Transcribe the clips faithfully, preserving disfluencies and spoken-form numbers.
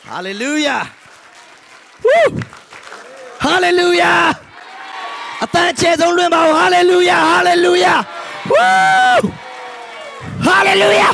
Hallelujah. Woo. Hallelujah. Hallelujah. Hallelujah. Woo. Hallelujah.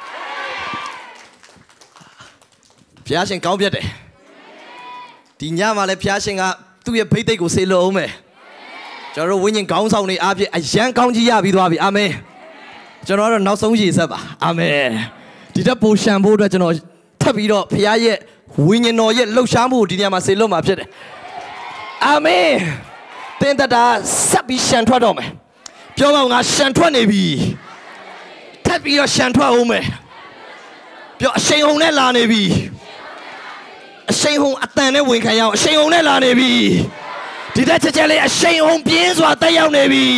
ဖျားရှင်ကောင်းပြတ်တယ်ဒီညမှာလည်းဖျားရှင်ကသူ့ရဲ့ဘိတ်သိက်ကိုဆေးလို့အောင်မယ်ကျွန်တော်တို့ဝိညာဉ်ကောင်းဆောင်နေအားဖြင့်အယံကောင်းကြီးရပြီးသွားပြီအာမင်ကျွန်တော်တို့နောက်ဆုံးရည်ဆက်ပါအာမင်ဒီတက်ပိုရှံဖို့အတွက်ကျွန်တော်ထပ်ပြီးတော့ဖျားရဲ့ဝိညာဉ်တော်ရဲ့လှုပ်ရှားမှုကိုဒီညမှာဆေးလို့မှာဖြစ်တယ်အာမင်တင်းတတာဆက်ပြီးရှံထွက်တော့မယ်ပြောပါဦးငါရှံထွက်နေပြီထပ်ပြီးတော့ရှံထွက်အောင်မယ်ပြောအရှိန်ဟုန်နဲ့လာနေပြီအရှိန်ဟုန်အတန်နဲ့ဝင်ခံရအောင်အရှိန်ဟုန်နဲ့လာနေပြီဒီတက်ချက်ချက်လေးအရှိန်ဟုန်ပြင်းစွာတက်ရောက်နေပြီ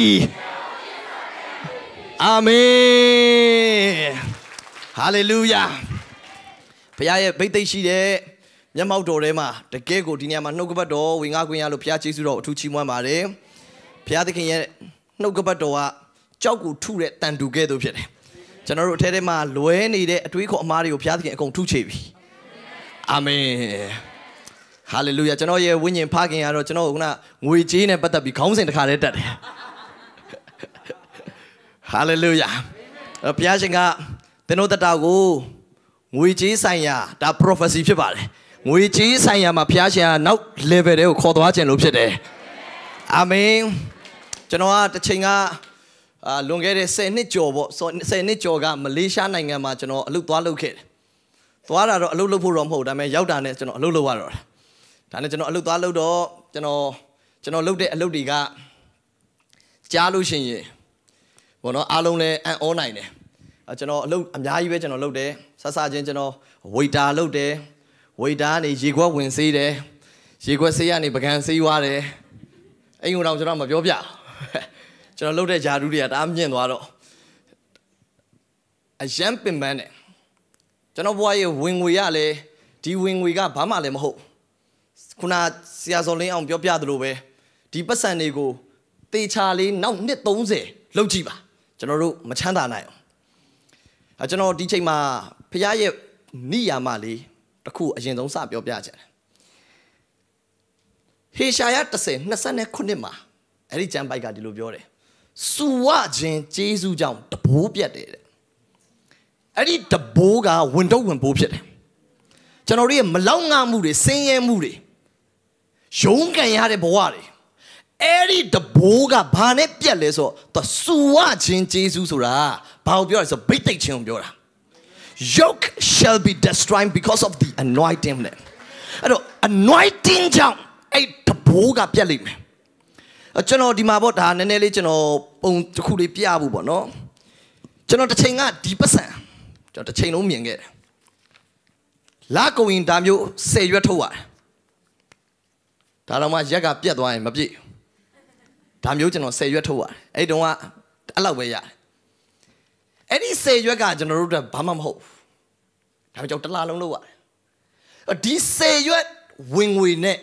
အာမင်ဟာလေလုယာဘုရားရဲ့ဘိတ်သိက်ရှိတဲ့မျက်မှောက်တော်ထဲမှာတကယ်ကိုဒီနေရာမှာနှုတ်ကပတ်တော်ဝင်ငါခွင့်ရလို့ဘုရားကျေးဇူးတော်အထူးချီးမွမ်းပါတယ်ဘုရားသခင်ရဲ့နှုတ်ကပတ်တော်ကကြောက်ကိုထုတဲ့တန်တူကဲ့သို့ဖြစ်တယ်ကျွန်တော်တို့အထဲထဲမှာလွဲနေတဲ့အတွေးခေါ်အမှားတွေကိုဘုရားသခင်အကုန်ထုချေပြီအာမင်ဟာလေလုယာကျွန်တော်ရဲ့ဝိညာဉ်ဖခင်ကတော့ကျွန်တော်ကငွေကြေးနဲ့ပတ်သက်ပြီးခေါင်းစဉ်တစ်ခါတည်းတက်တယ်ဟာလေလုယာဘုရားရှင်ကသင်တို့တတကိုငွေကြေးဆိုင်ရာဒါ prophecy ဖြစ်ပါတယ်ငွေကြေးဆိုင်ရာမှာဘုရားရှင်ကနောက် level တွေကိုခေါ်သွားခြင်းလို့ဖြစ်တယ်အာမင်ကျွန်တော်ကတစ်ချိန်ကအာလွန်ခဲ့တဲ့ဆယ်နှစ်ကျော်ပေါ့ဆယ်နှစ်ကျော်ကမလေးရှားနိုင်ငံမှာကျွန်တော်အလုပ်သွားလုပ်ခဲ့တယ်သွားတာတော့အလုပ်လုပ်ဖို့တော့မဟုတ်ဒါပေမဲ့ရောက်တာနဲ့ကျွန်တော်အလုပ်လုပ်ရတော့ဒါနဲ့ကျွန်တော်အလုပ်သွားလုပ်တော့ကျွန်တော်ကျွန်တော်လုပ်တဲ့အလုပ်တွေကကြားလို့ရှိရင်ဘောနော်အားလုံးလည်းအံ့ဩနိုင်တယ်ကျွန်တော်အလုပ်အများကြီးပဲကျွန်တော်လုပ်တယ်ဆဆချင်းကျွန်တော်ဝေတာလုပ်တယ်ဝေတာကနေရေခွက်ဝင်ဆေးတယ်ရေခွက်ဆေးကနေပကံဆေးသွားတယ်အိမ်ကိုတော့ကျွန်တော်မပြောပြကျွန်တော်လုပ်တဲ့ဂျာဒူးတွေကတအားမြင့်သွားတော့အယံပင်ပန်းတယ်ကျွန်တော်ဘွားရဲ့ဝင်ငွေရလေဒီဝင်ငွေကဘာမှလည်းမဟုတ်ခုနဆရာစော်လင်းအောင်ပြောပြသလိုပဲဒီပတ်စံတွေကိုတေချာလေးနောက်နှစ်သုံးဆယ်လောက်ကြည့်ပါကျွန်တော်တို့မချမ်းသာနိုင်အောင်အဲကျွန်တော်ဒီချိန်မှာဖခင်ရဲ့နိယာမလေးတစ်ခုအရင်ဆုံးစပြောပြချင်တယ်ဟေရှာယတစ်ဆယ်နှစ်ဆက်နဲ့ခုနှစ်မှာအဲ့ဒီကျမ်းပိုက်ကဒီလိုပြောတယ်စူဝခြင်းဂျေဇုကြောင့်တဘိုးပြတ်တယ်တဲ့အဲ့ဒီတဘိုးကဝင်တော့ဝင်ဘိုးဖြစ်တယ်ကျွန်တော်တို့ရဲ့မလောက်ငှမှုတွေဆင်းရဲမှုတွေရုန်းကန်ရတဲ့ဘဝတွေအဲ့ဒီတဘိုးကဘာနဲ့ပြတ်လဲဆိုတော့စူဝခြင်းဂျေဇုဆိုတာဘာကိုပြောလဲဆိုဘိတ်သိက်ခြင်းကိုပြောတာ yoke shall be destroyed because of the anointing နဲ့အဲ့တော့ anointing ကြောင့်အဲ့တဘိုးကပြတ်လိမ့်မယ်ကျွန်တော်ဒီမှာပေါ့ဒါနည်းနည်းလေးကျွန်တော်ပုံတစ်ခုလေးပြဖို့ပေါ့နော်ကျွန်တော်တစ်ချိန်ကဒီပတ်စံကျွန်တော်တစ်ချိန်လုံးမြင်ခဲ့တယ်လာကုံရင်ဒါမျိုးဆယ်ရွက်ထုတ်ရတယ်ဒါတော့မှရက်ကပြတ်သွားရင်မပြည့်ဒါမျိုးကျွန်တော်ဆယ်ရွက်ထုတ်ရတယ်အဲ့တုန်းကအဲ့လောက်ပဲရတယ်အဲ့ဒီဆယ်ရွက်ကကျွန်တော်တို့ကဘာမှမဟုတ်ဒါပေမဲ့ကျွန်တော်တစ်လားလုံးလုပ်ရတယ်ဒီဆယ်ရွက်ဝင်ငွေနဲ့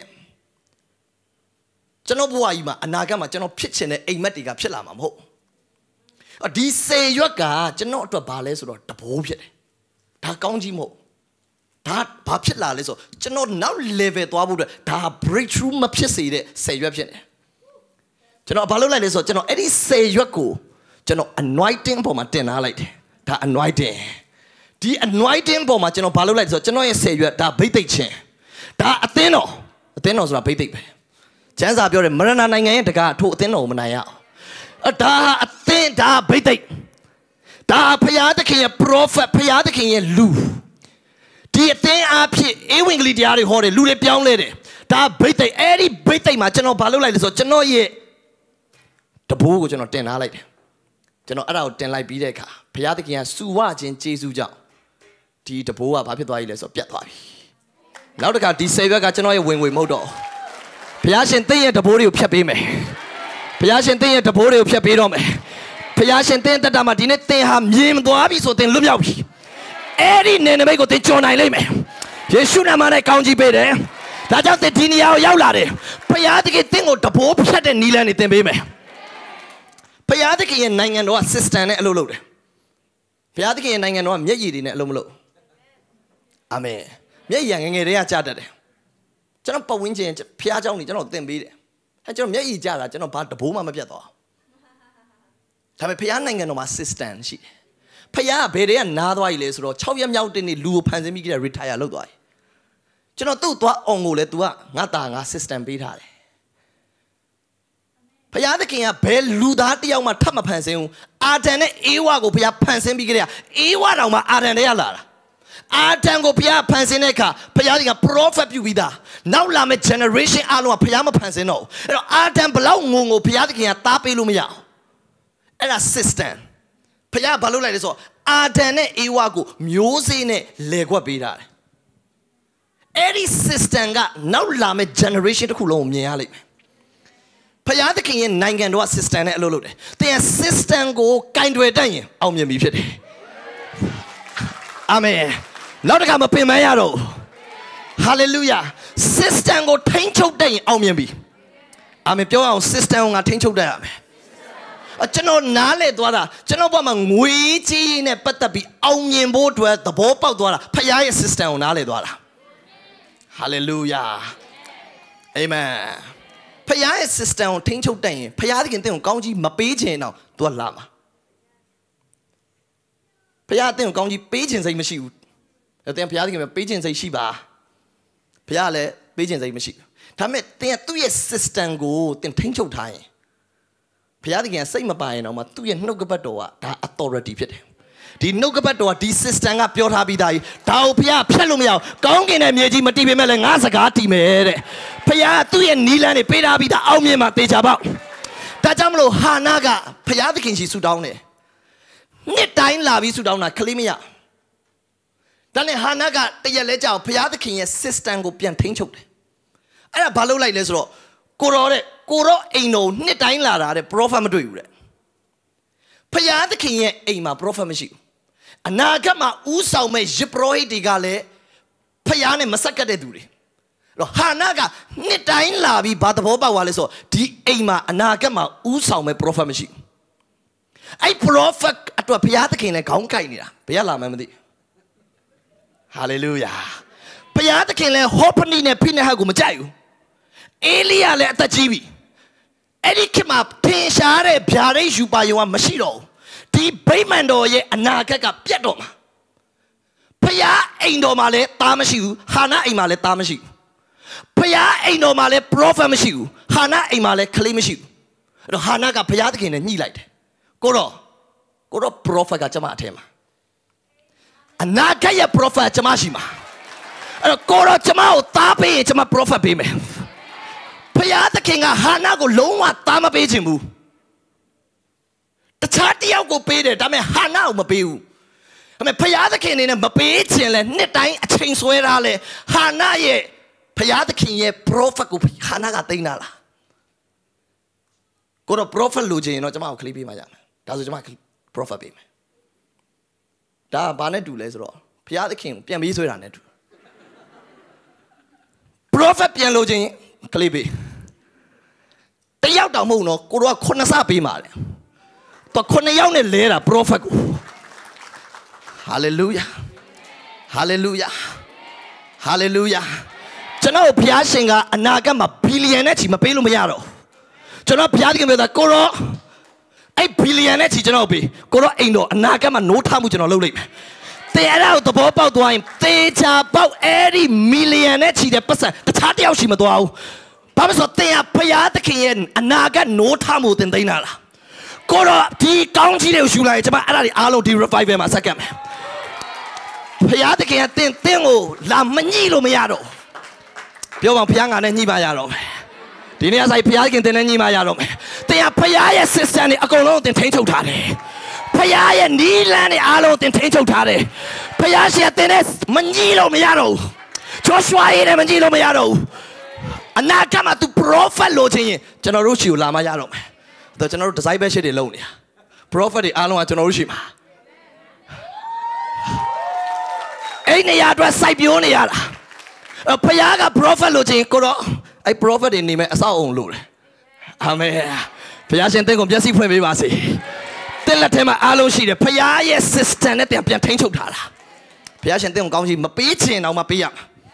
ကျွန်တော်ဘဝကြီးမှာအနာဂတ်မှာကျွန်တော်ဖြစ်ချင်တဲ့အိမ်မက်တွေကဖြစ်လာမှာမဟုတ်ဒီစေရွက်ကကျွန်တော်အတွက်ဘာလဲဆိုတော့တဘိုးဖြစ်တယ်ဒါကောင်းကြီးမဟုတ်ဒါဘာဖြစ်လာလဲဆိုကျွန်တော်နောက် level သွားဖို့အတွက်ဒါ breakthrough မဖြစ်စေတဲ့စေရွက်ဖြစ်နေကျွန်တော်ဘာလုပ်လိုက်လဲဆိုတော့ကျွန်တော်အဲ့ဒီစေရွက်ကိုကျွန်တော် anointing ပေါ်မှာတင်ထားလိုက်တယ်ဒါ anointing ဒီ anointing ပေါ်မှာကျွန်တော်ဘာလုပ်လိုက်လဲဆိုတော့ကျွန်တော်ရဲ့စေရွက်ဒါဘိတ်သိက်ခြင်းဒါအသင်းတော်အသင်းတော်ဆိုတာဘိတ်သိက်ပဲကျမ်းစာပြောတယ်မရဏနိုင်ငံရဲ့တကားထို့အသင်းတော်ကိုမနိုင်ရအောင်အဒါအသင်းဒါဘိတ်သိက်ဒါဖျားသခင်ရဲ့ prophet ဖျားသခင်ရဲ့လူဒီအသင်းအားဖြင့်ဧဝံဂေလိတရားတွေဟောတယ်လူတွေပြောင်းလဲတယ်ဒါဘိတ်သိက်အဲ့ဒီဘိတ်သိက်မှာကျွန်တော်ဘာလုပ်လိုက်လဲဆိုတော့ကျွန်တော်ရဲ့တဘိုးကိုကျွန်တော်တင်ထားလိုက်တယ်ကျွန်တော်အဲ့ဒါကိုတင်လိုက်ပြီးတဲ့အခါဖျားသခင်ကစူဝခြင်းကျေးဇူးကြောင့်ဒီတဘိုးကဘာဖြစ်သွားပြီလဲဆိုတော့ပြတ်သွားပြီနောက်တစ်ခါဒီဆယ်ရွက်ကကျွန်တော်ရဲ့ဝင်ငွေမဟုတ်တော့ဘုရားရှင်သင်ရဲ့တဘိုးတွေကိုဖျက်ပေးမယ်ဘုရားရှင်သင်ရဲ့တဘိုးတွေကိုဖျက်ပေးတော့မယ်ဘုရားရှင်သင်တတ်တာမှာဒီနေ့သင်ဟာမြင်သွားပြီဆိုသင်လွတ်မြောက်ပြီအဲ့ဒီနယ်နိမိတ်ကိုသင်ကျော်နိုင်လိမ့်မယ်ယေရှုနာမနဲ့ကောင်းချီးပေးတယ်ဒါကြောင့်သင်ဒီနေရာကိုရောက်လာတယ်ဘုရားသခင်သင်ကိုတဘိုးဖျက်တဲ့နီလန်းတွေသင်ပေးမယ်ဘုရားသခင်ရဲ့နိုင်ငံတော်က system နဲ့အလုပ်လုပ်တယ်ဘုရားသခင်ရဲ့နိုင်ငံတော်ကမျက်ရည်တွေနဲ့အလုပ်မလုပ်အာမင်မျက်ရည်ငငယ်တွေကကြားတတ်တယ်ကျွန်တော်ပတ်ဝန်းကျင်ဖျားเจ้าနေကျွန်တော်သင်ပေးတယ်အဲကျွန်တော်မျက်ရည်ကြားတာကျွန်တော်ဘာတဘိုးမှမပြတ်သွားဒါပေမဲ့ဖျားနိုင်ငံတော်မှာ system ရှိတယ်ဖျားကဘယ်တည်းကနားသွားပြီလဲဆိုတော့၆ရက်မြောက်တဲ့နေ့လူကိုဖန်ဆင်းပြီးကြတဲ့ retire လုပ်သွားတယ်ကျွန်တော်သူ့သွားအောင်ကိုလဲ तू ကငါတာငါ system ပေးထားတယ်ဖျားသခင်ကဘယ်လူသားတယောက်မှထပ်မဖန်ဆင်းဘူးအာဒံနဲ့အေဝါကိုဖျားဖန်ဆင်းပြီးကြတဲ့အေဝါတောင်မှအာဒံတည်းကလာတာအာဒံကိုဖျားဖန်ဆင်းတဲ့အခါဖျားက prophet ပြုပြီးသားနောက်လာမယ့် generation အားလုံးကဖျားမဖန်ဆင်းတော့ဘူးအဲ့တော့အာဒံဘလောက်ငုံကိုဖျားသခင်ကတားပေးလို့မရအောင်အဲ့ဒါ system ဖျားဘာလုပ်လိုက်လဲဆိုတော့အာဒံနဲ့အေဝါကိုမျိုးစေ့နဲ့လဲခွက်ပေးထားတယ်အဲ့ဒီ system ကနောက်လာမယ့် generation တစ်ခုလုံးကိုမြင်ရလိမ့်မယ်ဖျားသခင်ရဲ့နိုင်ငံတော်က system နဲ့အလုပ်လုပ်တယ်သင် system ကိုကင်တွယ်တတ်ရင်အောင်မြင်ပြီဖြစ်တယ်အာမင်နောက်တစ်ခါမပင်ပန်းရတော့ hallelujah system ကိုထိန်းချုပ်တတ်ရင်အောင်မြင်ပြီအာမင်ပြောအောင် system ကိုငါထိန်းချုပ်တတ်ရမယ်အကျွန်တော်နားလေသွားတာကျွန်တော်ဘက်မှာငွေကြီးနဲ့ပတ်သက်ပြီးအောင်မြင်ဖို့အတွက်သဘောပေါက်သွားတာဖခင်ရဲ့ system ကိုနားလေသွားတာ hallelujah amen ဖခင်ရဲ့ system ကိုထိန်းချုပ်တတ်ရင်ဖခင်သခင်တင့်ကိုကောင်းကြီးမပေးချင်တော့သူကလာမှာဖခင်တင့်ကိုကောင်းကြီးပေးချင်စိတ်မရှိဘူးဒါတင်ဖခင်သခင်ပေးချင်စိတ်ရှိပါဖခင်လည်းပေးချင်စိတ်မရှိဘူးဒါပေမဲ့တင်သူ့ရဲ့ system ကိုတင်ထိန်းချုပ်ထားရင်ဘုရားသခင်စိတ်မပါရင်တော့မှသူ့ရဲ့နှုတ်ကပတ်တော်ကဒါ authority ဖြစ်တယ်ဒီနှုတ်ကပတ်တော်ကဒီ system ကပြောထားပြီးသားကြီးဒါကိုဘုရားဖျက်လို့မရအောင်ကောင်းကင်နဲ့မြေကြီးမတည်ပေမဲ့လည်းငါစကားတည်မယ်တဲ့ဘုရားသူ့ရဲ့နီးလန်းတွေပေးထားပြီးသားအောင်မြင်မှာတေချာပေါ့ဒါကြောင့်မလို့ဟာနာကဘုရားသခင်ရှိဆူတောင်းတယ်နှစ်တိုင်းလာပြီးဆူတောင်းတာခလေးမရဒါနဲ့ဟာနာကတရက်လဲကြောက်ဘုရားသခင်ရဲ့ system ကိုပြန်ထိန်းချုပ်တယ်အဲ့ဒါဘာလုပ်လိုက်လဲဆိုတော့ကိုရောတဲ့ကိုရောအိမ်တော်နှစ်တိုင်းလာတာတဲ့ prophet မတွေ့ဘူးတဲ့ဖယားသခင်ရဲ့အိမ်မှာ prophet မရှိဘူးအနာဂတ်မှာဥဆောင်မဲ့ယစ်ပရောဟိတ်တွေကလည်းဖယားနဲ့မဆက်ကပ်တဲ့သူတွေအဲ့တော့ဟာနာကနှစ်တိုင်းလာပြီးဘာသဘောပေါက်သွားလဲဆိုတော့ဒီအိမ်မှာအနာဂတ်မှာဥဆောင်မဲ့ prophet မရှိဘူးအဲ့ prophet အတွက်ဖယားသခင်လည်းခေါင်းကိုက်နေတာဘယ်ရလာမှန်းမသိ hallelujah ဖယားသခင်လည်းဟောပနီနဲ့ဖိနေဟတ်ကိုမကြိုက်ဘူးအေလိယလည်းအသက်ကြီးပြီအဲ့ဒီခေတ်မှာထင်ရှားတဲ့ဗျာဒိတ်ယူပါယုံကမရှိတော့ဘူးဒီဗိမာန်တော်ရဲ့အနာဂတ်ကပြတ်တော့မှာဖယားအိမ်တော်မှာလည်းသားမရှိဘူးဟာနာအိမ်မှာလည်းသားမရှိဘူးဖယားအိမ်တော်မှာလည်း prophet မရှိဘူးဟာနာအိမ်မှာလည်းကလေးမရှိဘူးအဲ့တော့ဟာနာကဖယားသခင်နဲ့ညှိလိုက်တယ်ကိုတော့ကိုတော့ prophet ကကျွန်မအထက်မှာအနာဂတ်ရဲ့ prophet ကျွန်မရှိမှာအဲ့တော့ကိုတော့ကျွန်မကိုသားပေးရင်ကျွန်မ prophet ပေးမယ်ဖယားသခင်ကဟာနာကိုလုံးဝသားမပေးချင်ဘူးတခြားတယောက်ကိုပေးတယ်ဒါပေမဲ့ဟာနာကိုမပေးဘူးဒါပေမဲ့ဖယားသခင်အနေနဲ့မပေးချင်လဲနှစ်တိုင်းအချိန်ဆွဲထားလဲဟာနာရဲ့ဖယားသခင်ရဲ့ prophet ကိုဟာနာကသိမ်းတာလားကိုတော့ prophet လိုချင်ရင်တော့ကျွန်မကိုခလေးပေးမှရမယ်ဒါဆိုကျွန်မ prophet ပေးမယ်ဒါဘာနဲ့တူလဲဆိုတော့ဖယားသခင်ကိုပြန်ပြီးဆွဲတာနဲ့တူ prophet ပြန်လိုချင်ကလေးပေးတယောက်တောင်မဟုတ်တော့ကိုတော့ခုနှစ်ဆပေးမှာလေတော့ခုနှစ်ယောက်နဲ့လဲတာ prophet ကို hallelujah hallelujah hallelujah ကျွန်တော်ဘုရားရှင်ကအနာဂတ်မှာဘီလီယံနဲ့ချီမပေးလို့မရတော့ကျွန်တော်ဘုရားသခင်ပြောတာကိုတော့အဲ့ဘီလီယံနဲ့ချီကျွန်တော်ပေးကိုတော့အိမ်တော်အနာဂတ်မှာနိုးထမှုကျွန်တော်လုပ်လိုက်မယ်တဲ့အဲ့ဒါကိုသဘောပေါက်သွားရင်သေချာပေါက်အဲ့ဒီမီလီယံနဲ့ချီတဲ့ပတ်စံတခြားတယောက်ရှိမသွားဘူးဘာလို့ဆိုတင်ရဖယားသခင်ရဲ့အနာဂတ်နိုးထမှုတင်သိမ်းတာလားကိုတော့ဒီကောင်းကြီးတွေကိုယူလိုက်ကျွန်မအဲ့ဒါတွေအားလုံးဒီ revival မှာဆက်ကပ်မယ်ဖယားသခင်ကတင်တင်းကိုလာမညှိလို့မရတော့ပြောပါဖယားငါနဲ့ညှိပါရတော့မယ်ဒီနေ့အဆိုင်ဖယားခင်တင်နဲ့ညှိပါရတော့မယ်တင်ရဖယားရဲ့ system တွေအကုန်လုံးတင်ထိန်းချုပ်ထားတယ်ဖယားရဲ့နီးလန်းတွေအားလုံးတင်ထိန်းချုပ်ထားတယ်ဖယားရှင်တင်နဲ့မညှိလို့မရတော့ဘူးဂျောရှွာရဲ့မညှိလို့မရတော့ဘူးအနာဂတ်မှာ तू prophet လို့ချင်းရင်ကျွန်တော်တို့ရှီကိုလာမရတော့မယ်တော့ကျွန်တော်တို့ discipleship တွေလုပ်နေတာ prophet တွေအားလုံးကကျွန်တော်တို့ရှီမှာအဲ့နေရာအတွက်စိုက်ပျိုးနေရတာဖယားက prophet လို့ချင်းကိုတော့အဲ့ prophet တွေနေမဲ့အဆောက်အုံလို့တယ်အာမင်ဖယားရှင်တင့်ကိုမျက်စိဖွင့်ပေးပါစေတဲ့လက်ထဲမှာအားလုံးရှိတယ်ဖယားရဲ့ system နဲ့ပြန်ပြန်ထိန်းချုပ်ထားတာဖယားရှင်တင့်ကိုကောင်းကြီးမပေးချင်တော့မှပေးရမှာ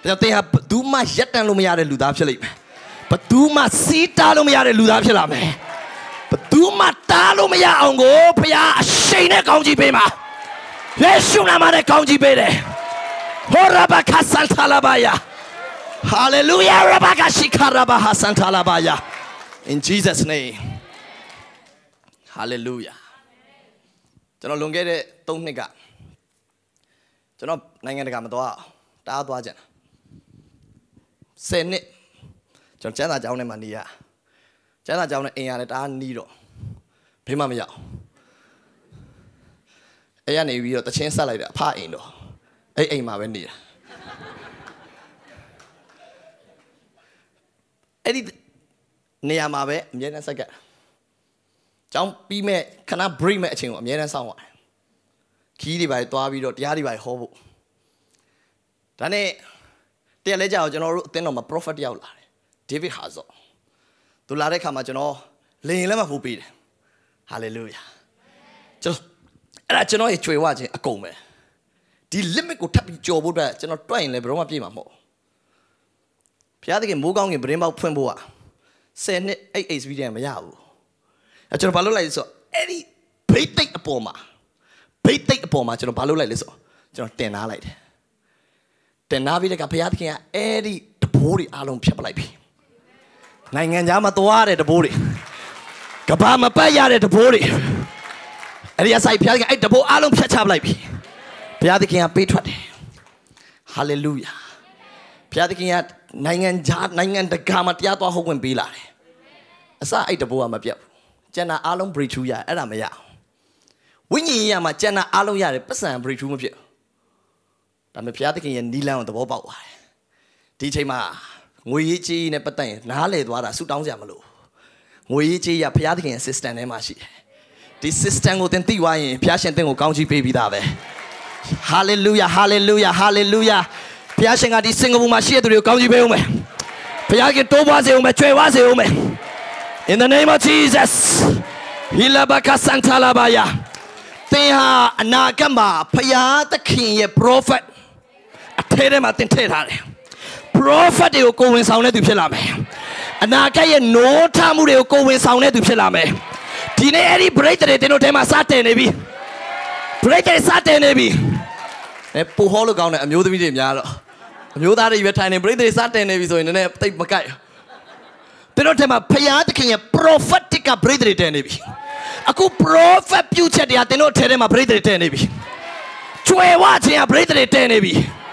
ဒါကြောင့်သင်ဟာဘယ်သူမှရက်တန့်လို့မရတဲ့လူသားဖြစ်လိမ့်မယ်ဘယ်သူမှစီးတားလို့မရတဲ့လူသားဖြစ်လာမယ်ဘယ်သူမှတားလို့မရအောင်ကိုဘုရားအရှိန်နဲ့ကောင်းချီးပေးမှာယေရှုနာမနဲ့ကောင်းချီးပေးတယ်ဟောရဘခဆန်ထာလာဘာယာ Hallelujah rabaka shikaraba hasanထာလာဘာယာ in Jesus name Hallelujah ကျွန်တော်လွန်ခဲ့တဲ့သုံးနှစ်ကကျွန်တော်နိုင်ငံတကာမသွားတားသွားကြတယ်ဆယ်နှစ်ကျွန်တော်ကျန်းစာကျောင်းထဲမှာနေရကျန်းစာကျောင်းနဲ့အိမ်ရတယ်တအားနီးတော့ဘေးမှမရအောင်အဲ့ရနေပြီးတော့တချင်းဆက်လိုက်တာအဖအိမ်တော့အဲ့အိမ်မှာပဲနေတာအဲ့ဒီနေရာမှာပဲအမြဲတမ်းဆက်ကပ်ကျောင်းပြီးမဲ့ခဏ break မဲ့အချိန်ကိုအမြဲတမ်းစောင့်ရတယ်ခီးတွေပါသွားပြီးတော့တရားတွေပါဟောဖို့ဒါနဲ့တရက်လဲကြာတော့ကျွန်တော်တို့အသင်းတော်မှာ prophet ရောက်လာတယ် David Hazard သူလာတဲ့ခါမှာကျွန်တော်လင်ရင်လည်းမဖို့ပေးတယ် Hallelujah ကျွန်တော်အဲ့ဒါကျွန်တော်ရဲ့ကြွယ်ဝခြင်းအကုန်ပဲဒီ limit ကိုထပ်ပြီးကြော်ဖို့အတွက်ကျွန်တော်တွက်ရင်လည်းဘယ်တော့မှပြေးမှာမဟုတ်ဘုရားသခင်မိုးကောင်းကင်ပရင်းပေါက်ဖွင့်ဖို့ကဆယ်နှစ်eight experience မရဘူးအဲ့ကျွန်တော်ဘာလုပ်လိုက်လဲဆိုတော့အဲ့ဒီဘိတ်တိတ်အပေါ်မှာဘိတ်တိတ်အပေါ်မှာကျွန်တော်ဘာလုပ်လိုက်လဲဆိုတော့ကျွန်တော်တင်ထားလိုက်တယ်တင်ထားပြီးတဲ့ကဘုရားသခင်ကအဲ့ဒီတဘိုးတွေအားလုံးဖျက်ပလိုက်ပြီနိုင်ငံသားမသွားတဲ့တဘိုးတွေကဘာမပတ်ရတဲ့တဘိုးတွေအဲ့ဒီအဆိုင်ဘုရားသခင်အဲ့တဘိုးအားလုံးဖျက်ချပလိုက်ပြီဘုရားသခင်ကပေးထွက်တယ် Hallelujah ဘုရားသခင်ကနိုင်ငံသားနိုင်ငံတကာမှာတရားသွားဟုတ်ဝင်ပေးလာတယ်အစအဲ့တဘိုးကမပြတ်ဘူးကျန်တာအားလုံး breakthrough ရအဲ့ဒါမရအောင်ဝိညာဉ်ရေးရမှာကျန်တာအားလုံးရတယ်ပတ်စံ breakthrough မဖြစ်ဒါပေမဲ့ဘုရားသခင်ရဲ့နီလန်းကိုသဘောပေါက်ပါတယ်ဒီအချိန်မှာငွေရေးကြေးနဲ့ပတ်သက်ရင်နားလေသွားတာဆူတောင်းစရာမလိုငွေရေးကြေးရဘုရားသခင်ရဲ့ system ထဲမှာရှိတယ်ဒီ system ကိုသင်သိသွားရင်ဘုရားရှင်သင်ကိုကောင်းချီးပေးပြီးသားပဲ hallelujah hallelujah hallelujah ဘုရားရှင်ကဒီစင်ကာပူမှာရှိတဲ့သူတွေကိုကောင်းချီးပေးအောင်မယ်ဘုရားကတိုးပွားစေအောင်မယ်ကျွယ်ဝစေအောင်မယ် in the name of Jesus hilabaka santalabaya သင်ဟာအနာဂတ်မှာဘုရားသခင်ရဲ့ prophet အထဲထဲမှာသင်ထည့်ထားတယ် prophet တွေကိုကိုဝင်ဆောင်တဲ့သူဖြစ်လာမယ်အနာဂတ်ရဲ့နိုးထမှုတွေကိုကိုဝင်ဆောင်တဲ့သူဖြစ်လာမယ်ဒီနေ့အဲ့ဒီ break တွေတင်တို့ထဲမှာစတင်နေပြီ break တွေစတင်နေပြီအဲပူဟောလို့ကောင်းတဲ့အမျိုးသမီးတွေများတော့အမျိုးသားတွေရွေးထိုင်နေ break တွေစတင်နေပြီဆိုရင်လည်းတိတ်မကိုက်တင်တို့ထဲမှာဘုရားသခင်ရဲ့ prophetic က break တွေတင်နေပြီအခု prophet ပြုချက်တရားတင်တို့ထဲထဲမှာ break တွေတင်နေပြီကျွယ်ဝခြင်းက break တွေတင်နေပြီ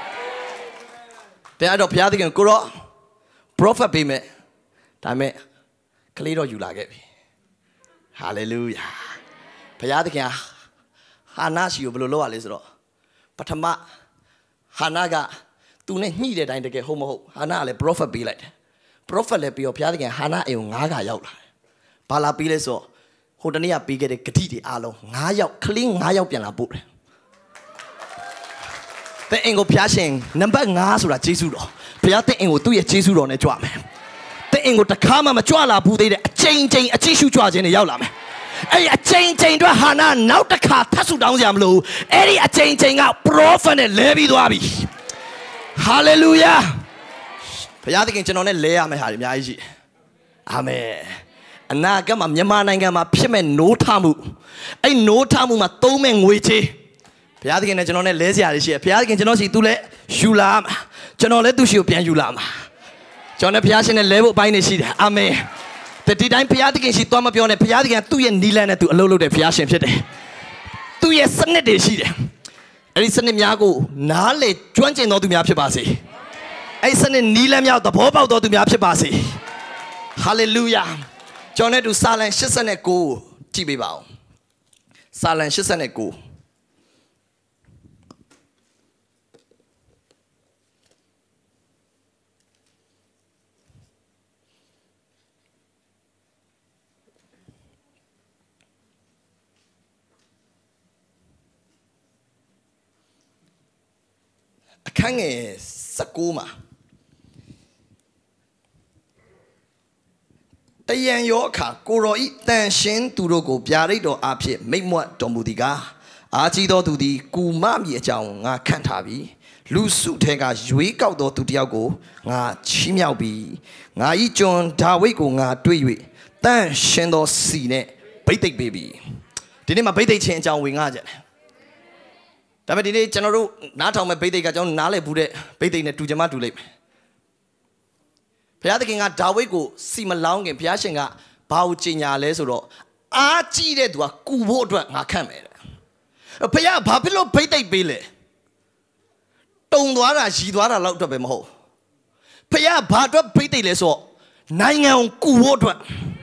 တဲ့အဲ့တော့ဘုရားသခင်ကိုတော့ prophet ပေးမယ်ဒါပေမဲ့ကလေးတော့ယူလာခဲ့ပြီ hallelujah ဘုရားသခင်ဟာနာရှိကိုဘယ်လိုလုပ်ရလဲဆိုတော့ပထမဟာနာကသူနဲ့ညှိတဲ့အတိုင်းတကယ်ဟုတ်မဟုတ်ဟာနာကလည်း prophet ပေးလိုက်တယ် prophet လည်းပြီးတော့ဘုရားသခင်ဟာနာအိမ်ကိုငါးခါရောက်လာတယ်ဘာလာပေးလဲဆိုတော့ဟိုတနေ့ကပေးခဲ့တဲ့ဂတိတွေအားလုံးငါးယောက်ကလေးငါးယောက်ပြန်လာပို့တယ်တဲ့အင်ကိုဖျားရှင်နံပါတ်ငါးဆိုတာဂျေစုတော်ဘုရားတဲ့အင်ကိုသူ့ရဲ့ဂျေစုတော်နဲ့ကြွမယ်တဲ့အင်ကိုတခါမှမကြွလာဘူးသေးတဲ့အချိန်ချင်းအကြည့်ရှုကြွခြင်းတွေရောက်လာမယ်အဲ့ဒီအချိန်ချင်းတွေဟာနာနောက်တစ်ခါထပ်ဆူတောင်းကြမလို့အဲ့ဒီအချိန်ချင်းက prophet နဲ့လဲပြီးသွားပြီ hallelujah ဘုရားသခင်ကျွန်တော်နဲ့လဲရမယ့်ဟာတွေအများကြီးရှိအာမင်အနာဂတ်မှာမြန်မာနိုင်ငံမှာဖြစ်မဲ့နိုးထမှုအဲ့နိုးထမှုမှာသုံးမဲ့ငွေချေးဘုရားသခင်နဲ့ကျွန်တော်နဲ့လဲစရာတွေရှိတယ်ဘုရားသခင်ကျွန်တော်ရှိသူလည်းယူလာမှာကျွန်တော်လည်းသူရှိကိုပြန်ယူလာမှာကျွန်တော်နဲ့ဘုရားရှင်နဲ့လဲဖို့အပိုင်းတွေရှိတယ်အာမင်ဒီတိုင်းဘုရားသခင်ရှိသွားမပြောနဲ့ဘုရားသခင်ကသူ့ရဲ့နီလန်းနဲ့သူအလုပ်လုပ်တဲ့ဘုရားရှင်ဖြစ်တယ်သူ့ရဲ့စနစ်တွေရှိတယ်အဲ့ဒီစနစ်များကိုနားလေကျွမ်းကျင်တော်သူများဖြစ်ပါစေအဲ့ဒီစနစ်နီလန်းများသဘောပေါက်တော်သူများဖြစ်ပါစေဟာလေလုယာကျွန်တော်နဲ့သူစာလံeighty-nineကိုကြည့်ပေးပါဦးစာလံeighty-nineအခန်းငယ်nineteenမှာတယံရောအခါကိုရောဤတန်ရှင်းသူတို့ကိုဗျာဒိတ်တော်အဖြစ်မိတ်မွတ်တော်မူသည်ကားအာကြီးတော်သူသည်ကူမမည်အကြောင်းငါခန့်ထားပြီလူစုထဲကရွေးကောက်တော်သူတယောက်ကိုငါချီးမြှောက်ပြီငါဤကျွန်ဒါဝိဒ်ကိုငါတွေ့၍တန်ရှင်သောစီနဲ့ဗိသိက်ပေးပြီဒီနေ့မှာဗိသိက်ချင်းအကြောင်းဝင်ငါကြတယ်ဒါပေမဲ့ဒီနေ့ကျွန်တော်တို့နားထောင်မဲ့ဗိသိက်ကကျွန်တော်နားလည်ဘူးတဲ့ဗိသိက်နဲ့တူကြမတူလိုက်မယ်ဘုရားသခင်ကဒါဝိဒ်ကိုစီမလောင်းခင်ဘုရားရှင်ကဘာကိုကြီးညာလဲဆိုတော့အားကြီးတဲ့သူကကူဖို့အတွက်ငါခန့်မယ်တဲ့ဘုရားဘာဖြစ်လို့ဗိသိက်ပေးလဲတုံသွားတာရည်သွားတာလောက်အတွက်ပဲမဟုတ်ဘုရားဘာအတွက်ဗိသိက်လဲဆိုတော့နိုင်ငံကိုကူဖို့အတွက်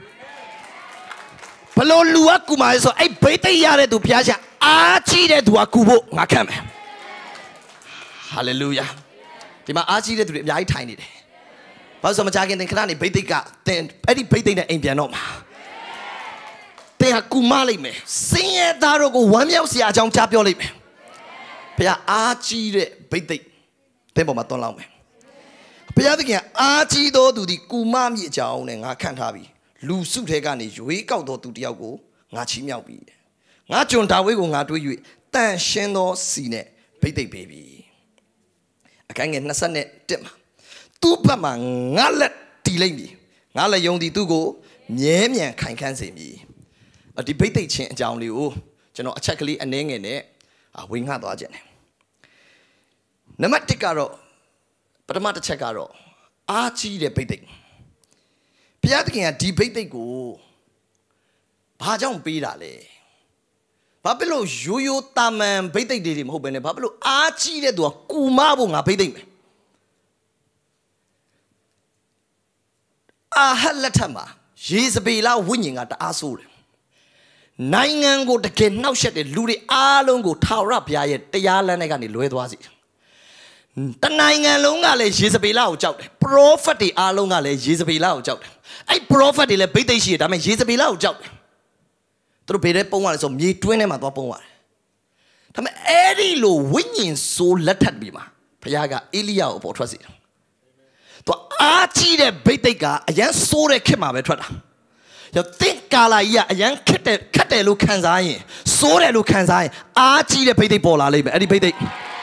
ဘလို့လူကကူမှာလဲဆိုအဲ့ဗိသိက်ရတဲ့သူဘုရားရှင်အားကြီးတဲ့သူကကူဖို့ငါခန့်မယ်ဟာလေလုယာဒီမှာအားကြီးတဲ့သူတွေအများကြီးထိုင်နေတယ်ဘာလို့မကြခင်သင်ခဏနေဗိသိက်ကသင်အဲ့ဒီဗိသိက်နဲ့အိမ်ပြန်တော့မှာသင်ဟာကူမလိုက်မယ်စင်ရဲ့သားတို့ကိုဝမ်းမြောက်စရာအကြောင်းကြားပြောလိုက်မယ်ဘုရားအားကြီးတဲ့ဗိသိက်သင်ပေါ်မှာတွန်းလောင်းမယ်ဘုရားသခင်အားကြီးသောသူသည်ကူမမည်အကြောင်းနဲ့ငါခန့်ထားပြီလူစုထဲကနေရွေးကောက်သောသူတယောက်ကိုငါချီးမြှောက်ပြီငါကျွန်ဒါဝိဒ်ကိုငါတွေး၍တန်ရှင်းသောစီနဲ့ဗိသိက်ပေးပြီအခန်းငယ်၂၁မှာသူ့ဘက်မှာငါလက်တီးလိုက်ပြီငါလက်ယုံသည်သူ့ကိုမြဲမြံခိုင်ခန့်စေမည်ဒီဗိသိက်ချင်းအကြောင်းလေးကိုကျွန်တော်အချက်ကလေးအနည်းငယ်နဲ့ဝေငှသွားခြင်းတယ်နံပါတ်၁ကတော့ပထမတစ်ချက်ကတော့အားကြီးတဲ့ဗိသိက်ဘုရားသခင်ကဒီဗိသိက်ကိုဘာကြောင့်ပေးတာလဲဘာဖြစ်လို့ရိုးရိုးတာမန်ဗိသိက်တွေမဟုတ်ဘဲနဲ့ဘာဖြစ်လို့အားကြီးတဲ့သူကကူမဖို့ငါဗိသိက်မယ်အာဟလက်ထက်မှာယေဇဗေလဝိညာဉ်ကတအားဆိုးတယ်နိုင်ငံကိုတကယ်နှောက်ယှက်တဲ့လူတွေအားလုံးကိုထာဝရဘုရားရဲ့တရားလမ်းတွေကနေလွဲသွားစေတနိုင်ငံလုံးကလည်းယေဇဗေလကိုကြောက်တယ်ပရောဖက်တွေအားလုံးကလည်းယေဇဗေလကိုကြောက်တယ်အဲ့ပရောဖက်တွေလည်းဗိသိက်ရှိတယ်ဒါပေမဲ့ယေဇဗေလကိုကြောက်တယ်သူတို့ဘယ်ထဲပုံးရလဲဆိုမြေတွင်းထဲမှာသွားပုံးရတယ်ဒါပေမဲ့အဲ့ဒီလိုဝိညာဉ်ဆိုးလက်ထပ်ပြီးမှာဘုရားကအေလိယကိုပေါ်ထွက်စေတယ်သူအားကြီးတဲ့ဗိသိက်ကအရန်ဆိုးတဲ့ခေတ်မှာပဲထွက်တာရောသင်ကာလာကြီးကအရန်ခက်တယ်ခက်တယ်လို့ခံစားရင်စိုးတယ်လို့ခံစားရင်အားကြီးတဲ့ဗိသိက်ပေါ်လာလိမ့်မယ်အဲ့ဒီဗိသိက်